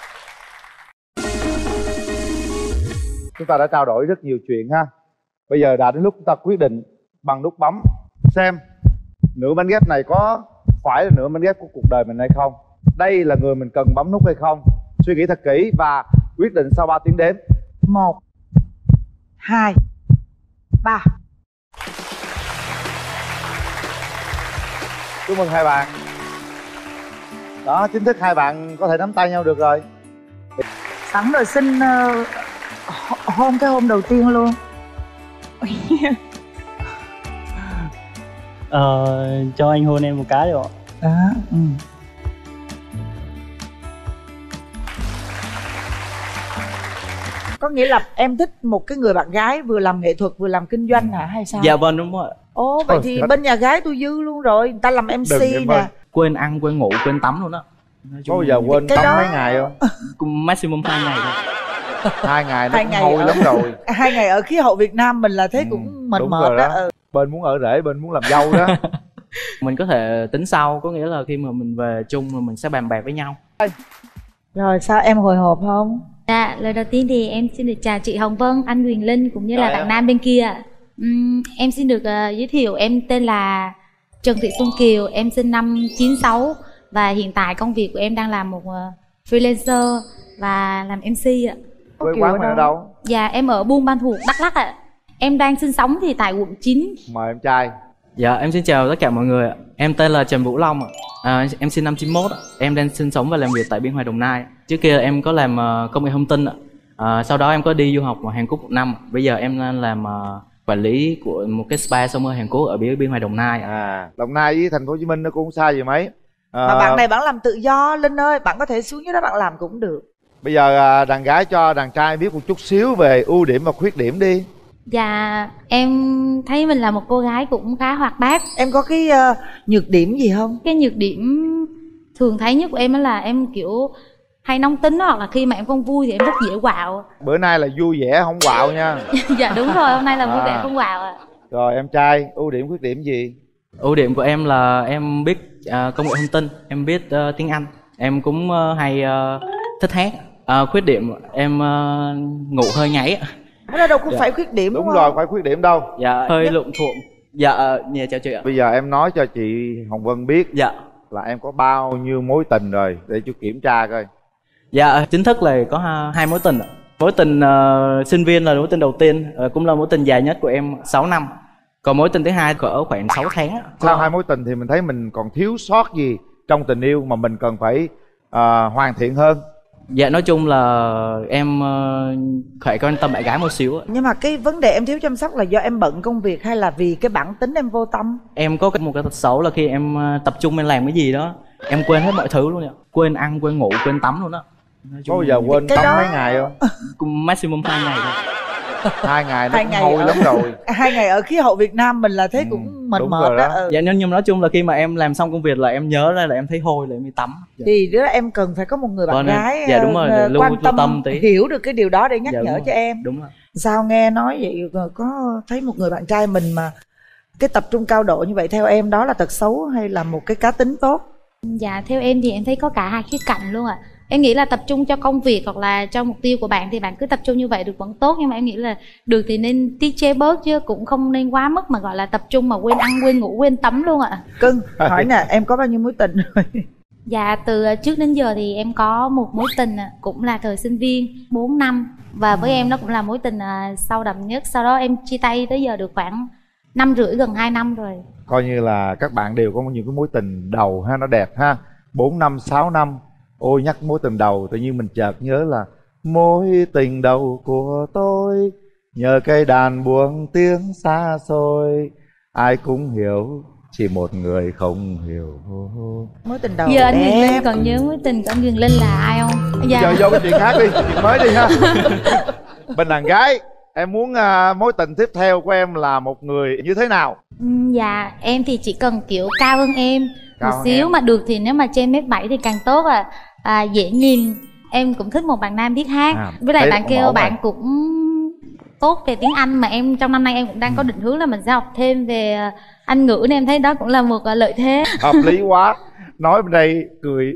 Chúng ta đã trao đổi rất nhiều chuyện ha. Bây giờ đã đến lúc chúng ta quyết định bằng nút bấm, xem nửa bánh ghép này có phải là nửa bánh ghép của cuộc đời mình hay không. Đây là người mình cần bấm nút hay không. Suy nghĩ thật kỹ và quyết định sau ba tiếng đếm. Một, hai, ba. Chúc mừng hai bạn. Đó, chính thức hai bạn có thể nắm tay nhau được rồi. Sẵn rồi xin uh, hôn cái hôn đầu tiên luôn. Ờ, cho anh hôn em một cái được ạ. Đó, ừ. Có nghĩa là em thích một cái người bạn gái vừa làm nghệ thuật vừa làm kinh doanh hả hay sao? Dạ vâng đúng rồi. Ồ vậy thì bên nhà gái tôi dư luôn rồi, người ta làm em xê nè. Quên ăn, quên ngủ, quên tắm luôn đó. Có bao giờ quên tắm đó... mấy ngày không? Maximum hai ngày thôi. Hai ngày nó cũng hôi ở... lắm rồi. Hai ngày ở khí hậu Việt Nam mình là thấy ừ, cũng mệt mệt đó. đó. Ừ. Bên muốn ở rể, bên muốn làm dâu đó. Mình có thể tính sau, có nghĩa là khi mà mình về chung rồi mình sẽ bàn bạc với nhau. Rồi sao em hồi hộp không? Dạ, lời đầu tiên thì em xin được chào chị Hồng Vân, anh Quyền Linh cũng như là bạn nam bên kia. uhm, Em xin được uh, giới thiệu, em tên là Trần Thị Xuân Kiều, em sinh năm chín sáu. Và hiện tại công việc của em đang làm một uh, freelancer và làm em xê ạ. Quê quán mình ở đâu? Dạ, em ở Buôn Ma Thuột, Đắk Lắk ạ. Em đang sinh sống thì tại quận chín. Mời em trai. Dạ, em xin chào tất cả mọi người ạ. Em tên là Trần Vũ Long ạ. À, em sinh năm chín mốt ạ. Em đang sinh sống và làm việc tại Biên Hòa, Đồng Nai. Trước kia em có làm uh, công nghệ thông tin ạ. À, sau đó em có đi du học ở Hàn Quốc một năm. Bây giờ em đang làm uh, quản lý của một cái spa sông hơi Hàn Quốc ở Biên Hòa, Đồng Nai. À, Đồng Nai với Thành phố Hồ Chí Minh nó cũng không xa gì mấy. À... Mà bạn này bạn làm tự do Linh ơi, bạn có thể xuống dưới đó bạn làm cũng được. Bây giờ đàn gái cho đàn trai biết một chút xíu về ưu điểm và khuyết điểm đi. Dạ, em thấy mình là một cô gái cũng khá hoạt bát. Em có cái uh, nhược điểm gì không? Cái nhược điểm thường thấy nhất của em là em kiểu hay nóng tính đó, hoặc là khi mà em không vui thì em rất dễ quạo. Bữa nay là vui vẻ không quạo nha. Dạ đúng rồi, hôm nay là vui à. vẻ không quạo ạ. Rồi em trai, ưu điểm khuyết điểm gì? Ưu điểm của em là em biết uh, công nghệ thông tin, em biết uh, tiếng Anh, em cũng uh, hay uh, thích hát. Uh, khuyết điểm em uh, ngủ hơi ngáy. Cái đó đâu cũng dạ. phải khuyết điểm đúng, đúng không? rồi, phải khuyết điểm đâu. Dạ, hơi lụng thuộm. Dạ, uh, dạ chào chị ạ. Bây giờ em nói cho chị Hồng Vân biết dạ. là em có bao nhiêu mối tình rồi để chú kiểm tra coi. Dạ, chính thức là có hai mối tình. Mối tình uh, sinh viên là mối tình đầu tiên, uh, cũng là mối tình dài nhất của em sáu năm. Còn mối tình thứ hai cỡ khoảng sáu tháng. Sau hai mối tình thì mình thấy mình còn thiếu sót gì trong tình yêu mà mình cần phải uh, hoàn thiện hơn? Dạ nói chung là em uh, phải quan tâm bạn gái một xíu. Nhưng mà cái vấn đề em thiếu chăm sóc là do em bận công việc hay là vì cái bản tính em vô tâm? Em có một cái tật xấu là khi em uh, tập trung em làm cái gì đó em quên hết mọi thứ luôn ạ. Quên ăn, quên ngủ, quên tắm luôn đó. Có bao giờ quên tắm đó... mấy ngày không? Cũng maximum hai ngày thôi. Hai ngày nó hai cũng ngày hôi ở... lắm rồi. Hai ngày ở khí hậu Việt Nam mình là thấy ừ, cũng mệt mệt đó. đó. Ừ. Dạ nhưng nói chung là khi mà em làm xong công việc là em nhớ ra là em thấy hôi là em đi tắm. Dạ. Thì đó em cần phải có một người bạn vâng, gái dạ, đúng rồi, uh, lưu, quan tâm, tâm tí. hiểu được cái điều đó để nhắc dạ, nhở cho em. Đúng rồi. Sao nghe nói vậy, có thấy một người bạn trai mình mà cái tập trung cao độ như vậy, theo em đó là tật xấu hay là một cái cá tính tốt? Dạ theo em thì em thấy có cả hai khía cạnh luôn ạ. Em nghĩ là tập trung cho công việc hoặc là cho mục tiêu của bạn thì bạn cứ tập trung như vậy được vẫn tốt. Nhưng mà em nghĩ là được thì nên tiết chế bớt, chứ cũng không nên quá mức mà gọi là tập trung mà quên ăn, quên ngủ, quên tắm luôn ạ. Cưng, hỏi nè, em có bao nhiêu mối tình rồi? Dạ từ trước đến giờ thì em có một mối tình cũng là thời sinh viên bốn năm. Và với em nó cũng là mối tình sâu đậm nhất. Sau đó em chia tay tới giờ được khoảng năm rưỡi, gần hai năm rồi. Coi như là các bạn đều có những cái mối tình đầu ha, nó đẹp ha. Bốn năm, sáu năm. Ôi nhắc mối tình đầu tự nhiên mình chợt nhớ là mối tình đầu của tôi nhờ cây đàn buông tiếng xa xôi, ai cũng hiểu chỉ một người không hiểu. Mối tình đầu giờ anh Huyền đẹp. Linh còn nhớ mối tình của anh Huyền Linh là ai không? Dạ. Giờ vô cái chuyện khác đi, chuyện mới đi ha. Bên đàn gái, em muốn uh, mối tình tiếp theo của em là một người như thế nào? Ừ, dạ em thì chỉ cần kiểu cao hơn em Cao một hơn xíu em. mà được thì nếu mà trên mét bảy thì càng tốt à. à dễ nhìn, em cũng thích một bạn nam biết hát. À, với lại thấy bạn ổn kêu ổn bạn rồi. cũng tốt về tiếng Anh, mà em trong năm nay em cũng đang có định hướng là mình sẽ học thêm về à, Anh ngữ, nên em thấy đó cũng là một à, lợi thế. Hợp lý quá. Nói bên đây cười.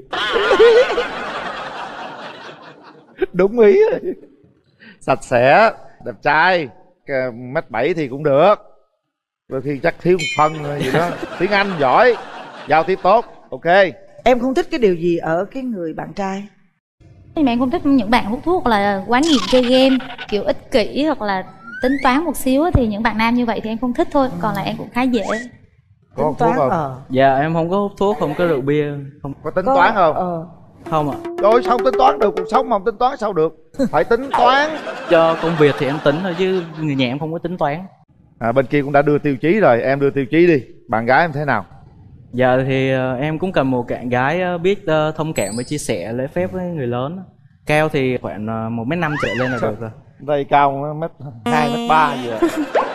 Đúng ý. Sạch sẽ, đẹp trai, mét bảy thì cũng được. Đôi khi chắc thiếu một phân gì đó. Tiếng Anh giỏi, giao tiếp tốt, ok. Em không thích cái điều gì ở cái người bạn trai? Nhưng mà em không thích những bạn hút thuốc hoặc là quá nghiện chơi game, kiểu ích kỷ hoặc là tính toán một xíu thì những bạn nam như vậy thì em không thích thôi. Còn là em cũng khá dễ. Có hút thuốc không? Ờ. Dạ em không có hút thuốc, không có rượu bia, không có tính toán không? Ờ. Không ạ. Rồi sao không tính toán được, cuộc sống mà không tính toán sao được? Phải tính toán. Cho công việc thì em tính thôi chứ người nhà em không có tính toán. À, bên kia cũng đã đưa tiêu chí rồi, em đưa tiêu chí đi. Bạn gái em thế nào? Dạ thì uh, em cũng cần một bạn gái uh, biết uh, thông cảm và chia sẻ lễ phép với người lớn. Cao thì khoảng uh, một mét năm trở lên là được rồi. Đây cao mét hai, mét ba gì à?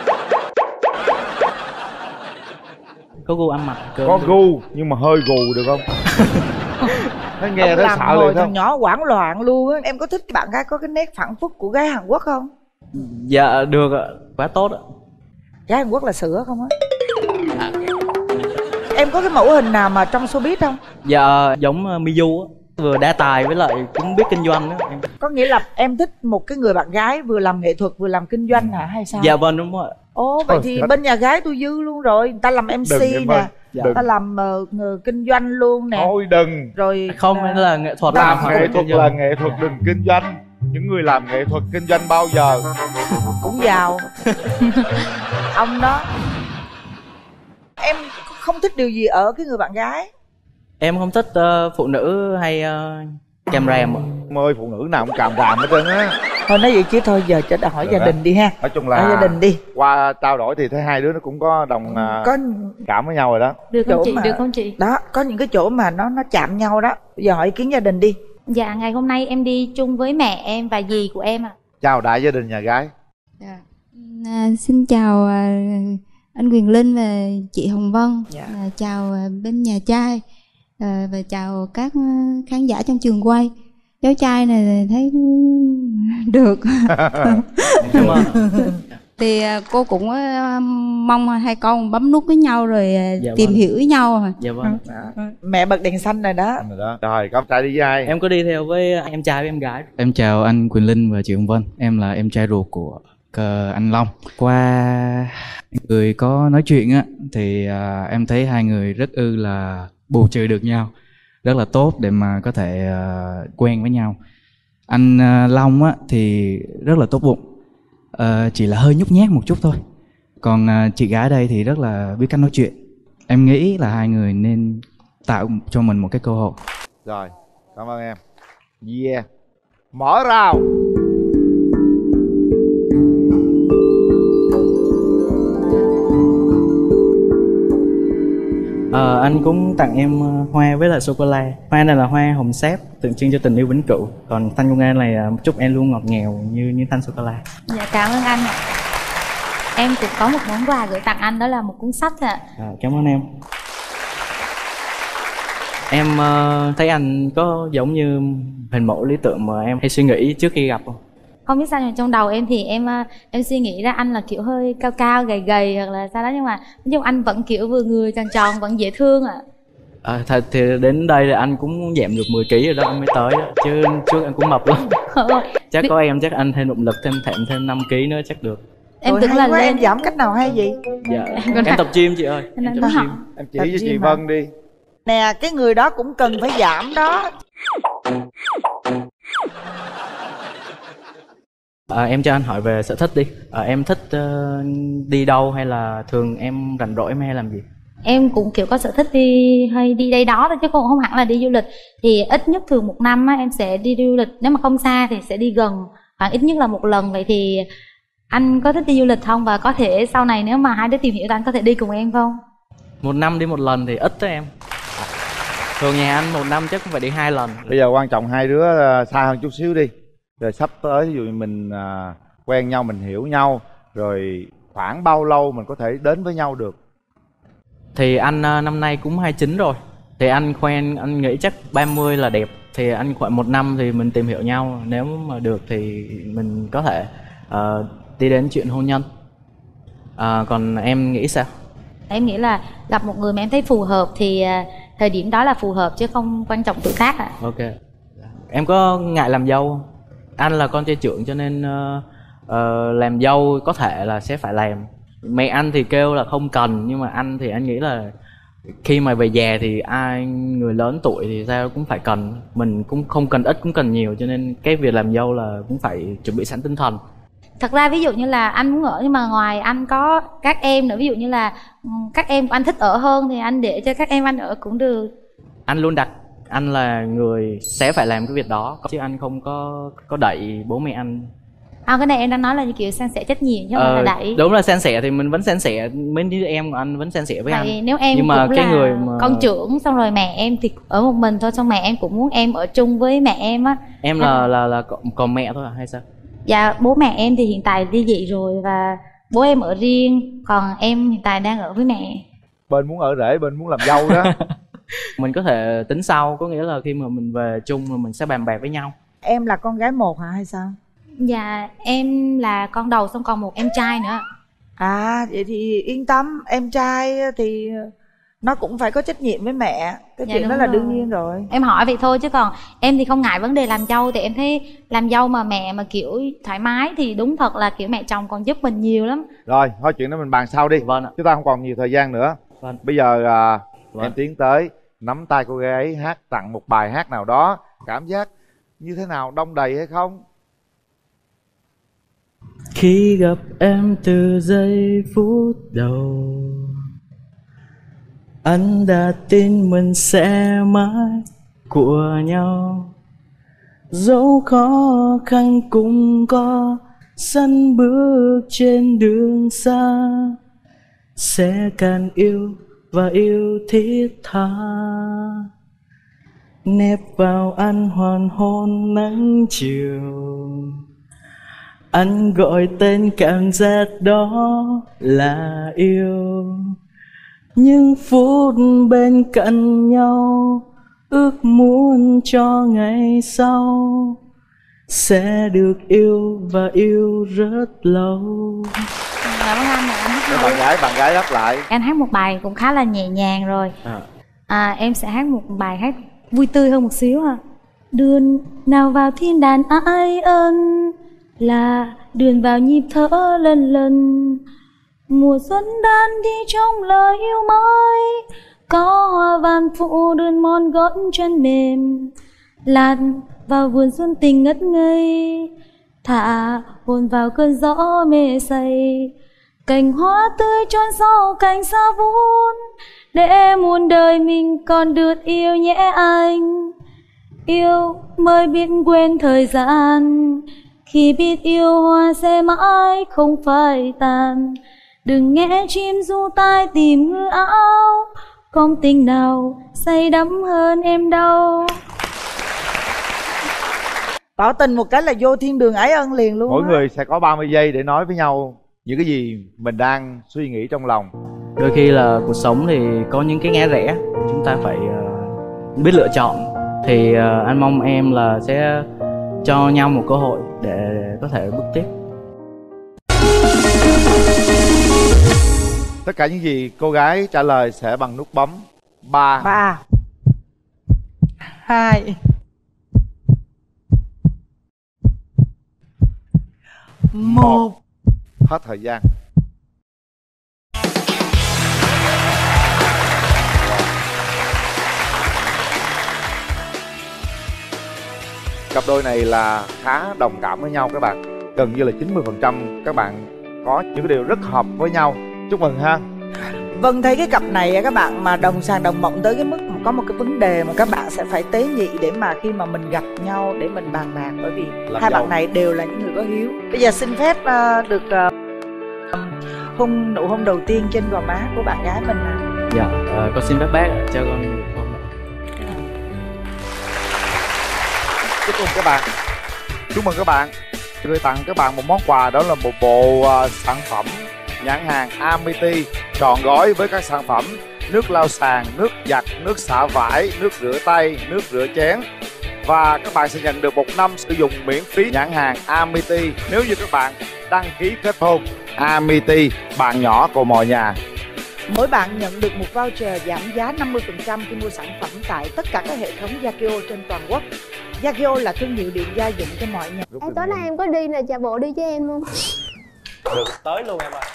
Có gu ăn mặc cơ. Có gu nhưng mà hơi gù được không? Nó nghe thấy sợ liền thằng không? nhỏ hoảng loạn luôn á. Em có thích bạn gái có cái nét phản phúc của gái Hàn Quốc không? Dạ được ạ, quá tốt ạ. Gái Hàn Quốc là sữa không á? À. Em có cái mẫu hình nào mà trong showbiz không? Dạ giống uh, Miyu á, vừa đa tài với lại cũng biết kinh doanh á. Em... Có nghĩa là em thích một cái người bạn gái vừa làm nghệ thuật vừa làm kinh doanh hả hay sao? Dạ vâng đúng rồi. Ồ vậy thì bên nhà gái tôi dư luôn rồi. Người ta làm em xê đừng, nè, dạ. người ta làm uh, kinh doanh luôn nè. Thôi đừng. Rồi không uh, là nghệ thuật, làm nghệ thuật là nghệ thuật, đừng kinh doanh. Những người làm nghệ thuật kinh doanh bao giờ cũng giàu. Ông đó. Em không thích điều gì ở cái người bạn gái? Em không thích uh, phụ nữ hay uh, càm ràm ạ. Ơi phụ nữ nào cũng càm ràm hết trơn á. Thôi nói vậy chứ thôi giờ cho đã hỏi được gia đó. đình đi ha. Nói chung là hỏi gia đình đi. Qua trao đổi thì thấy hai đứa nó cũng có đồng uh, có cảm với nhau rồi đó. Được không chị? Mà, được không chị? Đó, có những cái chỗ mà nó nó chạm nhau đó. Bây giờ hỏi ý kiến gia đình đi. Dạ ngày hôm nay em đi chung với mẹ em và dì của em ạ. À. Chào đại gia đình nhà gái. Dạ. À, xin chào à, anh Quyền Linh và chị Hồng Vân. Dạ. À, chào à, bên nhà trai à, và chào các khán giả trong trường quay. Cháu trai này thấy được. Cảm ơn. Thì à, cô cũng à, mong hai con bấm nút với nhau rồi à, dạ tìm vâng. hiểu với nhau rồi. Dạ vâng. Ừ. Mẹ bật đèn xanh rồi đó. Rồi đó. Rồi con trai đi với ai? Em có đi theo với em trai với em gái. Em chào anh Quyền Linh và chị Hồng Vân. Em là em trai ruột của anh Long. Qua người có nói chuyện á thì uh, em thấy hai người rất ư là bù trừ được nhau, rất là tốt để mà có thể uh, quen với nhau. Anh uh, Long á thì rất là tốt bụng, uh, chỉ là hơi nhút nhát một chút thôi. Còn uh, chị gái đây thì rất là biết cách nói chuyện. Em nghĩ là hai người nên tạo cho mình một cái cơ hội. Rồi, cảm ơn em. Yeah. Mở rào. Ờ, anh cũng tặng em hoa với lại sô-cô-la. Hoa này là hoa hồng sáp, tượng trưng cho tình yêu vĩnh cửu. Còn thanh công an này chúc em luôn ngọt ngào như như thanh sô-cô-la. Dạ cảm ơn anh ạ. Em cũng có một món quà gửi tặng anh, đó là một cuốn sách ạ. À, cảm ơn em. Em uh, thấy anh có giống như hình mẫu lý tưởng mà em hay suy nghĩ trước khi gặp không? không biết sao nhưng mà trong đầu em thì em em suy nghĩ ra anh là kiểu hơi cao cao gầy gầy hoặc là sao đó, nhưng mà nói chung anh vẫn kiểu vừa người tròn tròn, vẫn dễ thương ạ. À, thật thì đến đây thì anh cũng giảm được mười ký rồi đó anh mới tới đó. Chứ trước anh cũng mập lắm. Chắc có em chắc anh thêm động lực thêm thêm thêm năm ký nữa chắc được. Em tưởng là lên em giảm cách nào hay gì? Dạ. Em, em tập gym chị ơi. Em, em tập gym. Em chỉ cho chị Vân đi. Nè, cái người đó cũng cần phải giảm đó. À, em cho anh hỏi về sở thích đi. À, em thích uh, đi đâu hay là thường em rảnh rỗi em hay làm gì? Em cũng kiểu có sở thích đi hay đi đây đó thôi chứ không không hẳn là đi du lịch. Thì ít nhất thường một năm á, em sẽ đi du lịch, nếu mà không xa thì sẽ đi gần, khoảng ít nhất là một lần. Vậy thì anh có thích đi du lịch không, và có thể sau này nếu mà hai đứa tìm hiểu thì anh có thể đi cùng em không? Một năm đi một lần thì ít đó em. Thường nhà anh một năm chắc cũng phải đi hai lần. Bây giờ quan trọng hai đứa xa hơn chút xíu đi. Rồi sắp tới ví dụ mình à, quen nhau, mình hiểu nhau, rồi khoảng bao lâu mình có thể đến với nhau được? Thì anh năm nay cũng hai mươi chín rồi. Thì anh khoen, anh nghĩ chắc ba mươi là đẹp. Thì anh khoảng một năm thì mình tìm hiểu nhau. Nếu mà được thì mình có thể uh, đi đến chuyện hôn nhân. uh, Còn em nghĩ sao? Em nghĩ là gặp một người mà em thấy phù hợp thì uh, thời điểm đó là phù hợp chứ không quan trọng tuổi tác ạ. À. Ok. Em có ngại làm dâu không? Anh là con trai trưởng cho nên uh, uh, làm dâu có thể là sẽ phải làm. Mẹ anh thì kêu là không cần, nhưng mà anh thì anh nghĩ là khi mà về già thì ai người lớn tuổi thì sao cũng phải cần. Mình cũng không cần ít cũng cần nhiều, cho nên cái việc làm dâu là cũng phải chuẩn bị sẵn tinh thần. Thật ra ví dụ như là anh muốn ở nhưng mà ngoài anh có các em nữa, ví dụ như là các em anh thích ở hơn thì anh để cho các em anh ở cũng được. Anh luôn đặt anh là người sẽ phải làm cái việc đó, chứ anh không có có đẩy bố mẹ anh. À, cái này em đang nói là như kiểu san sẻ trách nhiệm chứ không ờ, là đẩy. Đúng là san sẻ thì mình vẫn san sẻ, mấy đứa em của anh vẫn san sẻ với Vậy anh. Nếu em nhưng mà cũng cái là người mà con trưởng xong rồi mẹ em thì ở một mình thôi, xong mẹ em cũng muốn em ở chung với mẹ em á. Em là là là, là còn mẹ thôi à, hay sao? Dạ bố mẹ em thì hiện tại ly dị rồi và bố em ở riêng, còn em hiện tại đang ở với mẹ. Bên muốn ở rể, bên muốn làm dâu đó. Mình có thể tính sau, có nghĩa là khi mà mình về chung rồi mình sẽ bàn bạc với nhau. Em là con gái một hả hay sao? Dạ em là con đầu, xong còn một em trai nữa. À vậy thì yên tâm, em trai thì nó cũng phải có trách nhiệm với mẹ. Cái Dạ, chuyện đó là rồi. đương nhiên rồi. Em hỏi vậy thôi chứ còn em thì không ngại vấn đề làm dâu. Thì em thấy làm dâu mà mẹ mà kiểu thoải mái thì đúng thật là kiểu mẹ chồng còn giúp mình nhiều lắm. Rồi thôi chuyện đó mình bàn sau đi. Vâng ạ. Chúng ta không còn nhiều thời gian nữa. Vâng. Bây giờ à, Vâng. em tiến tới nắm tay cô gái ấy hát tặng một bài hát nào đó, cảm giác như thế nào, đông đầy hay không? Khi gặp em từ giây phút đầu, anh đã tin mình sẽ mãi của nhau. Dẫu khó khăn cũng có sẵn bước trên đường xa, sẽ càng yêu và yêu thiết tha. Nép vào anh hoàn hôn nắng chiều, anh gọi tên cảm giác đó là yêu. Những phút bên cạnh nhau, ước muốn cho ngày sau sẽ được yêu và yêu rất lâu. Cảm ơn anh, anh hát bạn gái bạn gái đáp lại. Em hát một bài cũng khá là nhẹ nhàng rồi. À. À, em sẽ hát một bài hát vui tươi hơn một xíu ha. Đường nào vào thiên đàn ai ân, là đường vào nhịp thở lần lần. Mùa xuân đan đi trong lời yêu mới, có hoa vàng phụ đường mòn gót chân mềm. Lạt vào vườn xuân tình ngất ngây, thả hồn vào cơn gió mê say. Cành hoa tươi trôn sau cành xa vun, để muôn đời mình còn được yêu nhé anh. Yêu mới biết quên thời gian, khi biết yêu hoa sẽ mãi không phai tàn. Đừng nghe chim ru tai tìm hư áo, không tình nào say đắm hơn em đâu. Tỏ tình một cái là vô thiên đường ái ân liền luôn. Mỗi á. người sẽ có ba mươi giây để nói với nhau những cái gì mình đang suy nghĩ trong lòng. Đôi khi là cuộc sống thì có những cái ngã rẽ, chúng ta phải uh, biết lựa chọn. Thì uh, anh mong em là sẽ cho nhau một cơ hội để có thể bước tiếp. Tất cả những gì cô gái trả lời sẽ bằng nút bấm ba, ba, hai, một. Hết thời gian. Cặp đôi này là khá đồng cảm với nhau các bạn. Gần như là chín mươi phần trăm các bạn có những cái điều rất hợp với nhau. Chúc mừng ha. Vâng, thấy cái cặp này các bạn mà đồng sàng đồng mộng tới cái mức mà có một cái vấn đề mà các bạn sẽ phải tế nhị để mà khi mà mình gặp nhau để mình bàn bạc, bởi vì Làm hai dâu. bạn này đều là những người có hiếu. Bây giờ xin phép uh, được uh, hôn nụ hôn đầu tiên trên gò má của bạn gái mình nào. Dạ, uh, con xin phép bác cho con. Chúc mừng các bạn. Chúc mừng các bạn. Gửi tặng các bạn một món quà, đó là một bộ uh, sản phẩm nhãn hàng Amity trọn gói với các sản phẩm nước lau sàn, nước giặt, nước xả vải, nước rửa tay, nước rửa chén. Và các bạn sẽ nhận được một năm sử dụng miễn phí nhãn hàng Amity nếu như các bạn đăng ký kết hôn. Amity, bạn nhỏ của mọi nhà. Mỗi bạn nhận được một voucher giảm giá năm mươi phần trăm khi mua sản phẩm tại tất cả các hệ thống Yakio trên toàn quốc. Yakio là thương hiệu điện gia dụng cho mọi nhà. Ê, tối nay em có đi nè, chà bộ đi với em không? Được, tới luôn em ơi.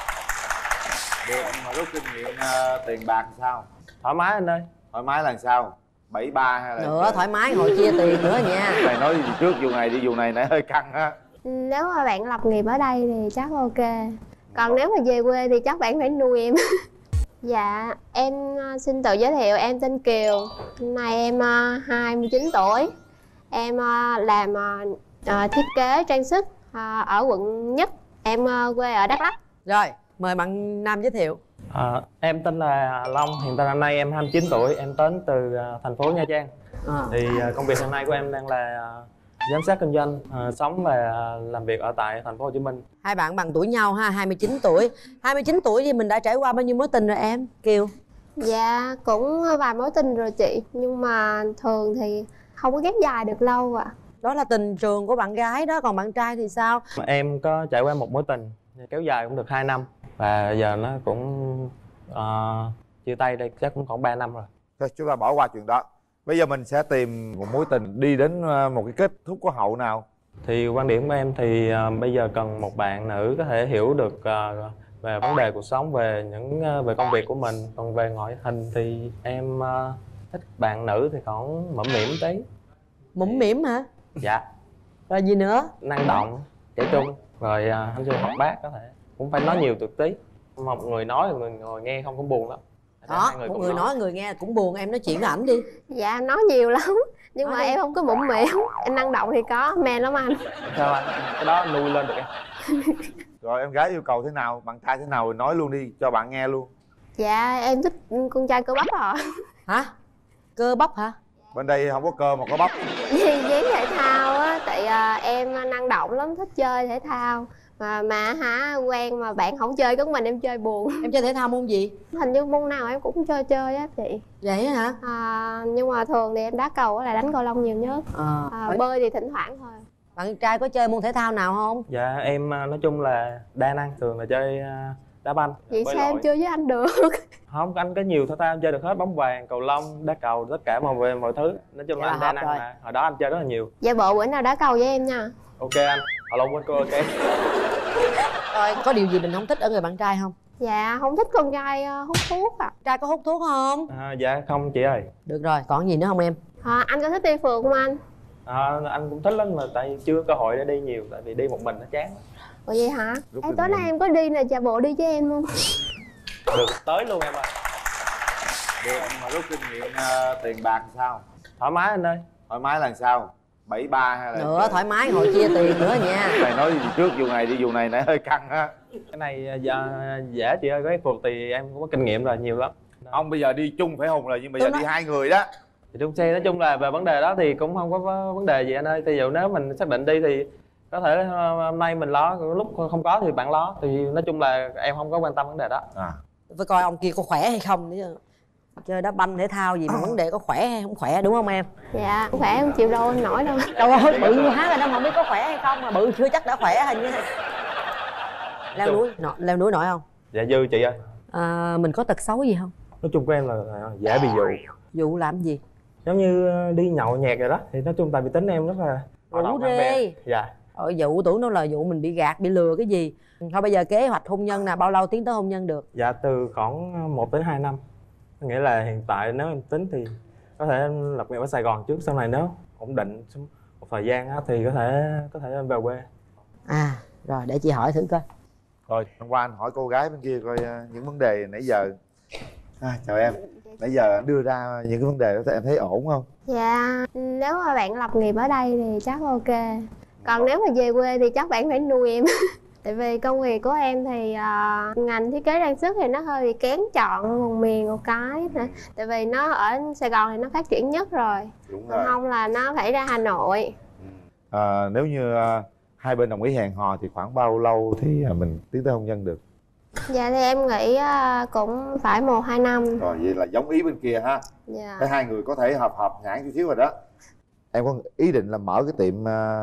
Được, mà rút kinh nghiệm uh, tiền bạc sao? Thoải mái anh ơi. Thoải mái là sao? bảy ba hay là... Nữa, thoải mái ngồi chia tiền nữa nha. Này nói gì trước vụ này đi vụ này nãy hơi căng á. Nếu mà bạn lập nghiệp ở đây thì chắc ok. Còn nếu mà về quê thì chắc bạn phải nuôi em. Dạ, em xin tự giới thiệu, em tên Kiều. Hôm nay em hai mươi chín tuổi. Em làm uh, thiết kế trang sức uh, ở quận Nhất. Em uh, quê ở Đắk Lắk. Rồi, mời bạn nam giới thiệu. À, em tên là Long, hiện tại năm nay em hai mươi chín tuổi, em đến từ uh, thành phố Nha Trang. À. Thì uh, công việc hôm nay của em đang là uh, giám sát kinh doanh, uh, sống và uh, làm việc ở tại thành phố Hồ Chí Minh. Hai bạn bằng tuổi nhau ha, hai mươi chín tuổi. hai mươi chín tuổi thì mình đã trải qua bao nhiêu mối tình rồi em, Kiều? Dạ, cũng vài mối tình rồi chị, nhưng mà thường thì không có kéo dài được lâu ạ. À. Đó là tình trường của bạn gái đó, còn bạn trai thì sao? Em có trải qua một mối tình kéo dài cũng được hai năm. Và giờ nó cũng uh, chia tay đây chắc cũng khoảng ba năm rồi. Thôi chúng ta bỏ qua chuyện đó. Bây giờ mình sẽ tìm một mối tình đi đến một cái kết thúc có hậu nào. Thì quan điểm của em thì uh, bây giờ cần một bạn nữ có thể hiểu được uh, về vấn đề cuộc sống, về những uh, về công việc của mình. Còn về ngoại hình thì em uh, thích bạn nữ thì còn mõm mỉm tí. Mũm mỉm hả? Dạ. Rồi gì nữa? Năng động, trẻ trung. Rồi uh, anh chưa học bác có thể. Cũng phải nói nhiều được tí. Một người nói người ngồi nghe không có buồn lắm. Đó, người một người nói. nói người nghe cũng buồn, em nói chuyện với ảnh đi. Dạ em nói nhiều lắm. Nhưng nói mà đi. Em không có mũm mỉm. Em năng động thì có, mê lắm anh. Sao anh? Cái đó nuôi lên được em. Rồi em gái yêu cầu thế nào, bạn trai thế nào rồi nói luôn đi cho bạn nghe luôn. Dạ em thích con trai cơ bắp à. Hả? Cơ bắp hả? Bên đây không có cơ mà có bắp. Dán thể thao á, tại uh, em năng động lắm, thích chơi thể thao. Mà mà hả quen mà bạn không chơi, có mình em chơi buồn. Em chơi thể thao môn gì? Hình như môn nào em cũng chơi chơi á chị. Vậy hả? À, nhưng mà thường thì em đá cầu với lại đánh cầu lông nhiều nhất. À, à, bơi thì thỉnh thoảng thôi. Bạn trai có chơi môn thể thao nào không? Dạ em nói chung là đa năng, thường là chơi đá banh. Vậy sao lội. Em chơi với anh được? Không, anh có nhiều thể thao em chơi được hết, bóng bàn, cầu lông, đá cầu, tất cả mọi về mọi thứ. Nói chung là, là anh đa năng rồi. Mà hồi đó anh chơi rất là nhiều. Dạ bộ bữa nào đá cầu với em nha. Ok anh, hồi lâu quên cô ok. Rồi có điều gì mình không thích ở người bạn trai không? Dạ không thích con trai hút thuốc à. Trai có hút thuốc không? À, dạ không chị ơi. Được rồi, còn gì nữa không em? À, anh có thích đi phượt không anh? À, anh cũng thích lắm mà tại chưa có cơ hội để đi nhiều, tại vì đi một mình nó chán. Ủa vậy hả? Ê, tối nay em có đi nè, chà bộ đi với em không? Được, tới luôn em ơi. Được, mà rút kinh nghiệm uh, tiền bạc sao? Thoải mái anh ơi. Thoải mái là sao? bảy ba hay là... Nữa, thoải mái ngồi chia tiền nữa nha. Này nói gì trước vụ này đi vụ này nãy hơi căng á. Cái này dạ, dễ chị ơi, cái phượt thì em cũng có kinh nghiệm rồi, nhiều lắm. Ông bây giờ đi chung phải Hùng rồi, nhưng bây giờ nói... đi hai người đó. Thì chung xe nói chung là về vấn đề đó thì cũng không có vấn đề gì anh ơi. Thì dụ nếu mình xác định đi thì có thể hôm nay mình lo, lúc không có thì bạn lo. Thì nói chung là em không có quan tâm vấn đề đó. À. Phải coi ông kia có khỏe hay không nữa. Chơi đá banh thể thao gì mà vấn đề có khỏe hay không khỏe, đúng không em? Dạ không khỏe, không chịu đâu không nổi đâu. Trời ơi, bự quá rồi đâu mà không biết có khỏe hay không, mà bự chưa chắc đã khỏe hình như. Leo núi, nọ, leo núi nổi không? Dạ dư chị ơi. À, mình có tật xấu gì không? Nói chung của em là, là dễ bị dụ. Dụ làm gì? Giống như đi nhậu nhẹt rồi đó, thì nói chung tại vì tính em rất là Rủ rê. Dạ. Ờ, dụ tưởng nó là dụ mình bị gạt, bị lừa cái gì. Thôi bây giờ kế hoạch hôn nhân nè, bao lâu tiến tới hôn nhân được? Dạ từ khoảng một đến hai năm. Nghĩa là hiện tại nếu em tính thì có thể em lập nghiệp ở Sài Gòn trước, sau này nếu ổn định một thời gian á, thì có thể có thể em về quê. À rồi để chị hỏi thử coi. Rồi hôm qua anh hỏi cô gái bên kia coi uh, những vấn đề nãy giờ. À, chào em. Nãy giờ đưa ra những cái vấn đề đó em thấy ổn không? Dạ nếu mà bạn lập nghiệp ở đây thì chắc ok. Còn nếu mà về quê thì chắc bạn phải nuôi em. Tại vì công việc của em thì uh, ngành thiết kế trang sức thì nó hơi bị kén chọn vùng miền một cái. Tại vì nó ở Sài Gòn thì nó phát triển nhất rồi. Đúng rồi. Không là nó phải ra Hà Nội. À, nếu như uh, hai bên đồng ý hẹn hò thì khoảng bao lâu thì uh, mình tiến tới hôn nhân được? Dạ thì em nghĩ uh, cũng phải một hai năm. Rồi vậy là giống ý bên kia ha. Dạ. Thế hai người có thể hợp hợp nhãn chút xíu rồi đó. Em có ý định là mở cái tiệm uh,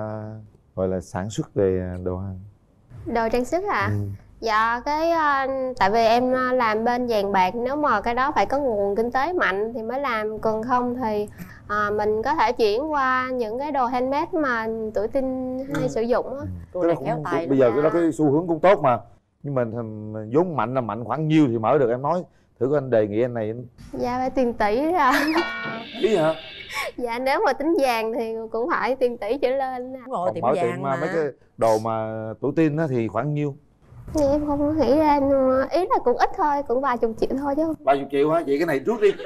gọi là sản xuất về đồ hàng, đồ trang sức hả? Ừ. Dạ cái uh, tại vì em làm bên vàng bạc, nếu mà cái đó phải có nguồn kinh tế mạnh thì mới làm, còn không thì uh, mình có thể chuyển qua những cái đồ handmade mà tuổi teen hay ừ. sử dụng á. Cô này khéo tay. Bây giờ cái đó cái xu hướng cũng tốt mà, nhưng mà vốn mạnh là mạnh khoảng nhiêu thì mở được, em nói thử coi anh đề nghị anh này. Dạ phải tiền tỷ ra. Ý hả? Dạ nếu mà tính vàng thì cũng phải tiền tỷ trở lên. Rồi, tiệm mở vàng tiệm mà mấy cái đồ mà tuổi teen á thì khoảng nhiêu? Thì em không có nghĩ ra, ý là cũng ít thôi, cũng vài chục triệu thôi chứ. Vài chục triệu hả? Vậy cái này trước đi.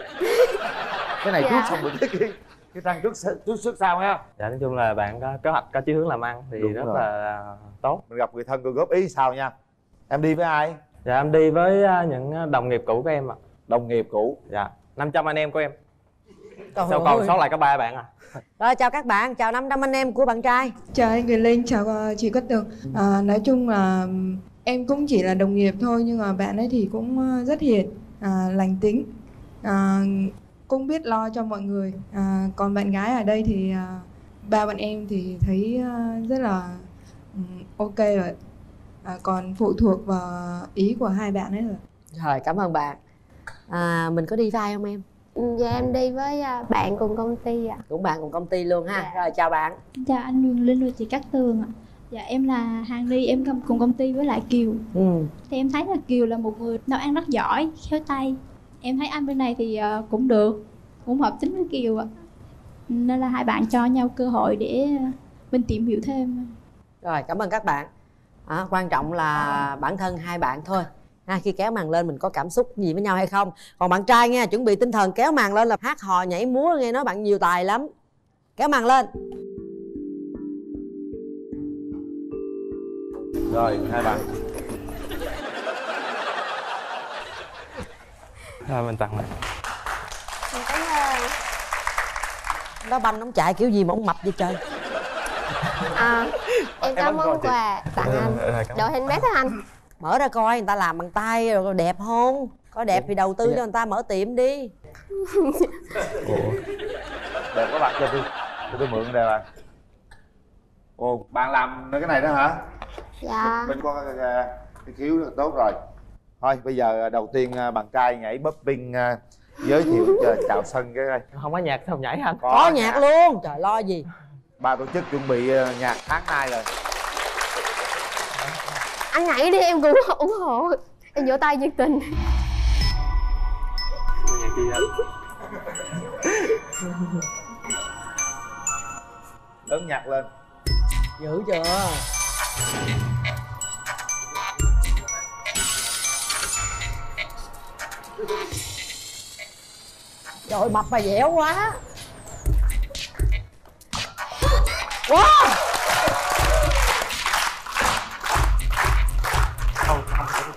Cái này Dạ. trước xong rồi cái cái cái trang trước trước trước sau ha. Dạ nói chung là bạn có kế hoạch, có chí hướng làm ăn thì Đúng rất rồi. là tốt. Mình gặp người thân cô góp ý sao nha. Em đi với ai? Dạ em đi với những đồng nghiệp cũ của em ạ. Đồng nghiệp cũ? Dạ năm trăm anh em của em. Trời Sao còn ơi. sót lại có ba bạn à? Rồi chào các bạn, chào năm trăm anh em của bạn trai. Chào anh Quyền Linh, chào uh, chị Cát Tường. À, nói chung là em cũng chỉ là đồng nghiệp thôi, nhưng mà bạn ấy thì cũng uh, rất hiền, à, lành tính, à, cũng biết lo cho mọi người. À, còn bạn gái ở đây thì uh, ba bọn em thì thấy uh, rất là um, ok rồi. À, còn phụ thuộc vào ý của hai bạn ấy rồi. Rồi cảm ơn bạn. À, mình có đi với ai không em? Dạ em đi với bạn cùng công ty ạ. Cũng bạn cùng công ty luôn ha. Dạ. Rồi chào bạn. Chào anh Quyền Linh và chị Cát Tường ạ. Dạ em là Hàng Ni, em com- cùng công ty với lại Kiều. Ừ. Thì em thấy là Kiều là một người nấu ăn rất giỏi, khéo tay. Em thấy anh bên này thì uh, cũng được, cũng hợp tính với Kiều ạ. Nên là hai bạn cho nhau cơ hội để mình tìm hiểu thêm. Rồi cảm ơn các bạn. À, quan trọng là bản thân hai bạn thôi. Ha, khi kéo màn lên mình có cảm xúc gì với nhau hay không. Còn bạn trai nha, chuẩn bị tinh thần kéo màn lên là hát hò nhảy múa, nghe nói bạn nhiều tài lắm. Kéo màn lên. Rồi hai bạn. Rồi mình tặng này. Cảm ơn. Đó banh ông chạy kiểu gì mà ông mập vậy trời. À, em có món quà tặng anh. Đồ handmade hả anh? Mở ra coi người ta làm bằng tay rồi đẹp không? Có đẹp thì đầu tư cho người ta mở tiệm đi. Ủa? Đẹp các bạn cho tôi, cho tôi mượn đây bạn. Ồ, bạn làm cái này đó hả? Dạ. Bên có cái, cái khiếu rất là tốt rồi. Thôi bây giờ đầu tiên bạn trai nhảy popping giới thiệu cho chào sân cái đây. Không có nhạc không nhảy hả? Có, có nhạc luôn, trời lo gì. Ba tổ chức chuẩn bị nhạc tháng hai rồi. Anh nhảy đi em cũng ủng hộ. Em vỗ tay nhiệt tình. Lớn nhạc lên. Dữ chưa? Trời mập mà dẻo quá. Wow. Không, không, không.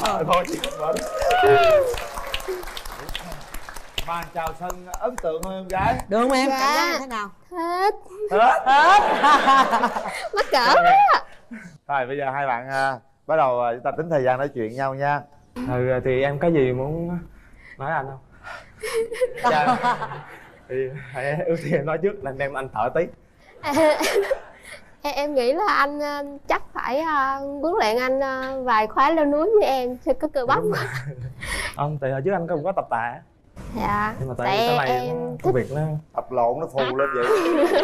Thôi thôi màn chào sân ấn tượng hơn em gái. Được không em? Dạ. Cảm giác như thế nào? Hết. Hết. Hết. Mắc cỡ quá. Rồi bây giờ hai bạn uh, bắt đầu uh, chúng ta tính thời gian nói chuyện nhau nha. Ừ thì em có gì muốn nói anh không? Dạ. Thì hãy ưu tiên em nói trước là đem anh thở tí. em, em nghĩ là anh uh, chắc phải uh, huấn luyện anh uh, vài khóa leo núi với em cho có cơ bắp. Không, tại hồi trước anh cũng có tập tạ. Dạ. Nhưng mà tại cái này em công việc nó tập lộn nó phù lên vậy.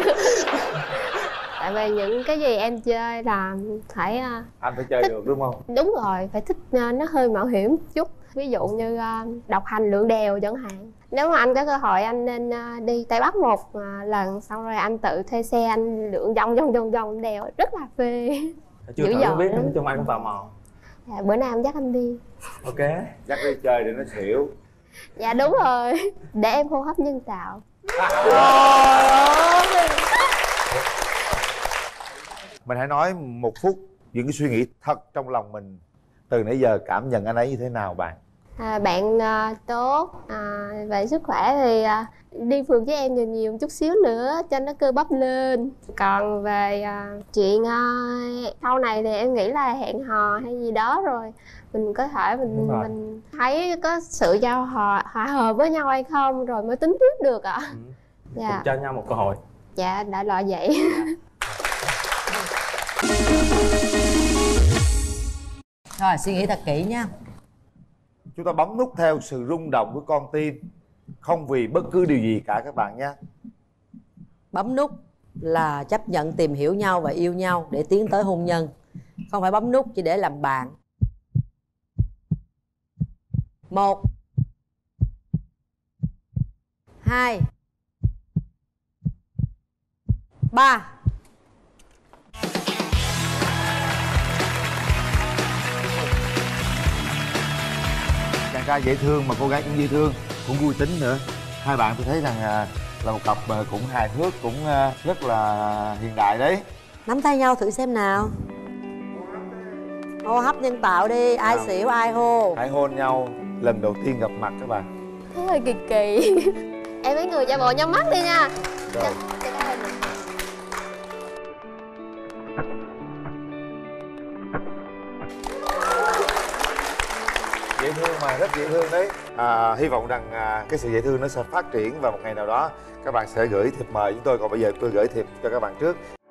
Tại vì những cái gì em chơi là phải uh, anh phải chơi thích... được đúng không? Đúng rồi, phải thích uh, nó hơi mạo hiểm chút. Ví dụ như uh, độc hành lượn đèo chẳng hạn. Nếu mà anh có cơ hội anh nên uh, đi Tây Bắc một uh, lần, xong rồi anh tự thuê xe anh lượn vòng vòng vòng vòng đèo rất là phê. Chưa thử không biết, nói chung anh cũng tò mò. Dạ, bữa nào em dắt anh đi. Ok. Dắt đi chơi để nó xỉu. Dạ đúng rồi. Để em hô hấp nhân tạo. Mình hãy nói một phút những cái suy nghĩ thật trong lòng mình. Từ nãy giờ cảm nhận anh ấy như thế nào bạn? À, bạn uh, tốt, à, về sức khỏe thì uh, đi phượt với em nhiều nhiều chút xíu nữa cho nó cơ bắp lên. Còn về uh, chuyện uh, sau này thì em nghĩ là hẹn hò hay gì đó rồi mình có thể mình mình thấy có sự giao hòa hòa hợp với nhau hay không rồi mới tính tiếp được ạ. À. Ừ. Dạ. Cùng cho nhau một cơ hội. Dạ, đại loại vậy. Rồi suy nghĩ thật kỹ nha. Chúng ta bấm nút theo sự rung động của con tim, không vì bất cứ điều gì cả các bạn nhé. Bấm nút là chấp nhận tìm hiểu nhau và yêu nhau để tiến tới hôn nhân. Không phải bấm nút chỉ để làm bạn. Một, hai, ba. Chàng trai dễ thương mà cô gái cũng dễ thương, cũng vui tính nữa. Hai bạn tôi thấy rằng là một cặp cũng hài hước, cũng rất là hiện đại đấy. Nắm tay nhau thử xem nào. Hô hấp nhân tạo đi, ai nào. Xỉu ai hô. Hãy hôn nhau lần đầu tiên gặp mặt các bạn. Thế hơi kỳ kỳ. Em mấy người giả bộ nhắm mắt đi nha. Rồi. Dễ thương mà, rất dễ thương đấy. À, hy vọng rằng à, cái sự dễ thương nó sẽ phát triển và một ngày nào đó các bạn sẽ gửi thiệp mời chúng tôi. Còn bây giờ tôi gửi thiệp cho các bạn trước.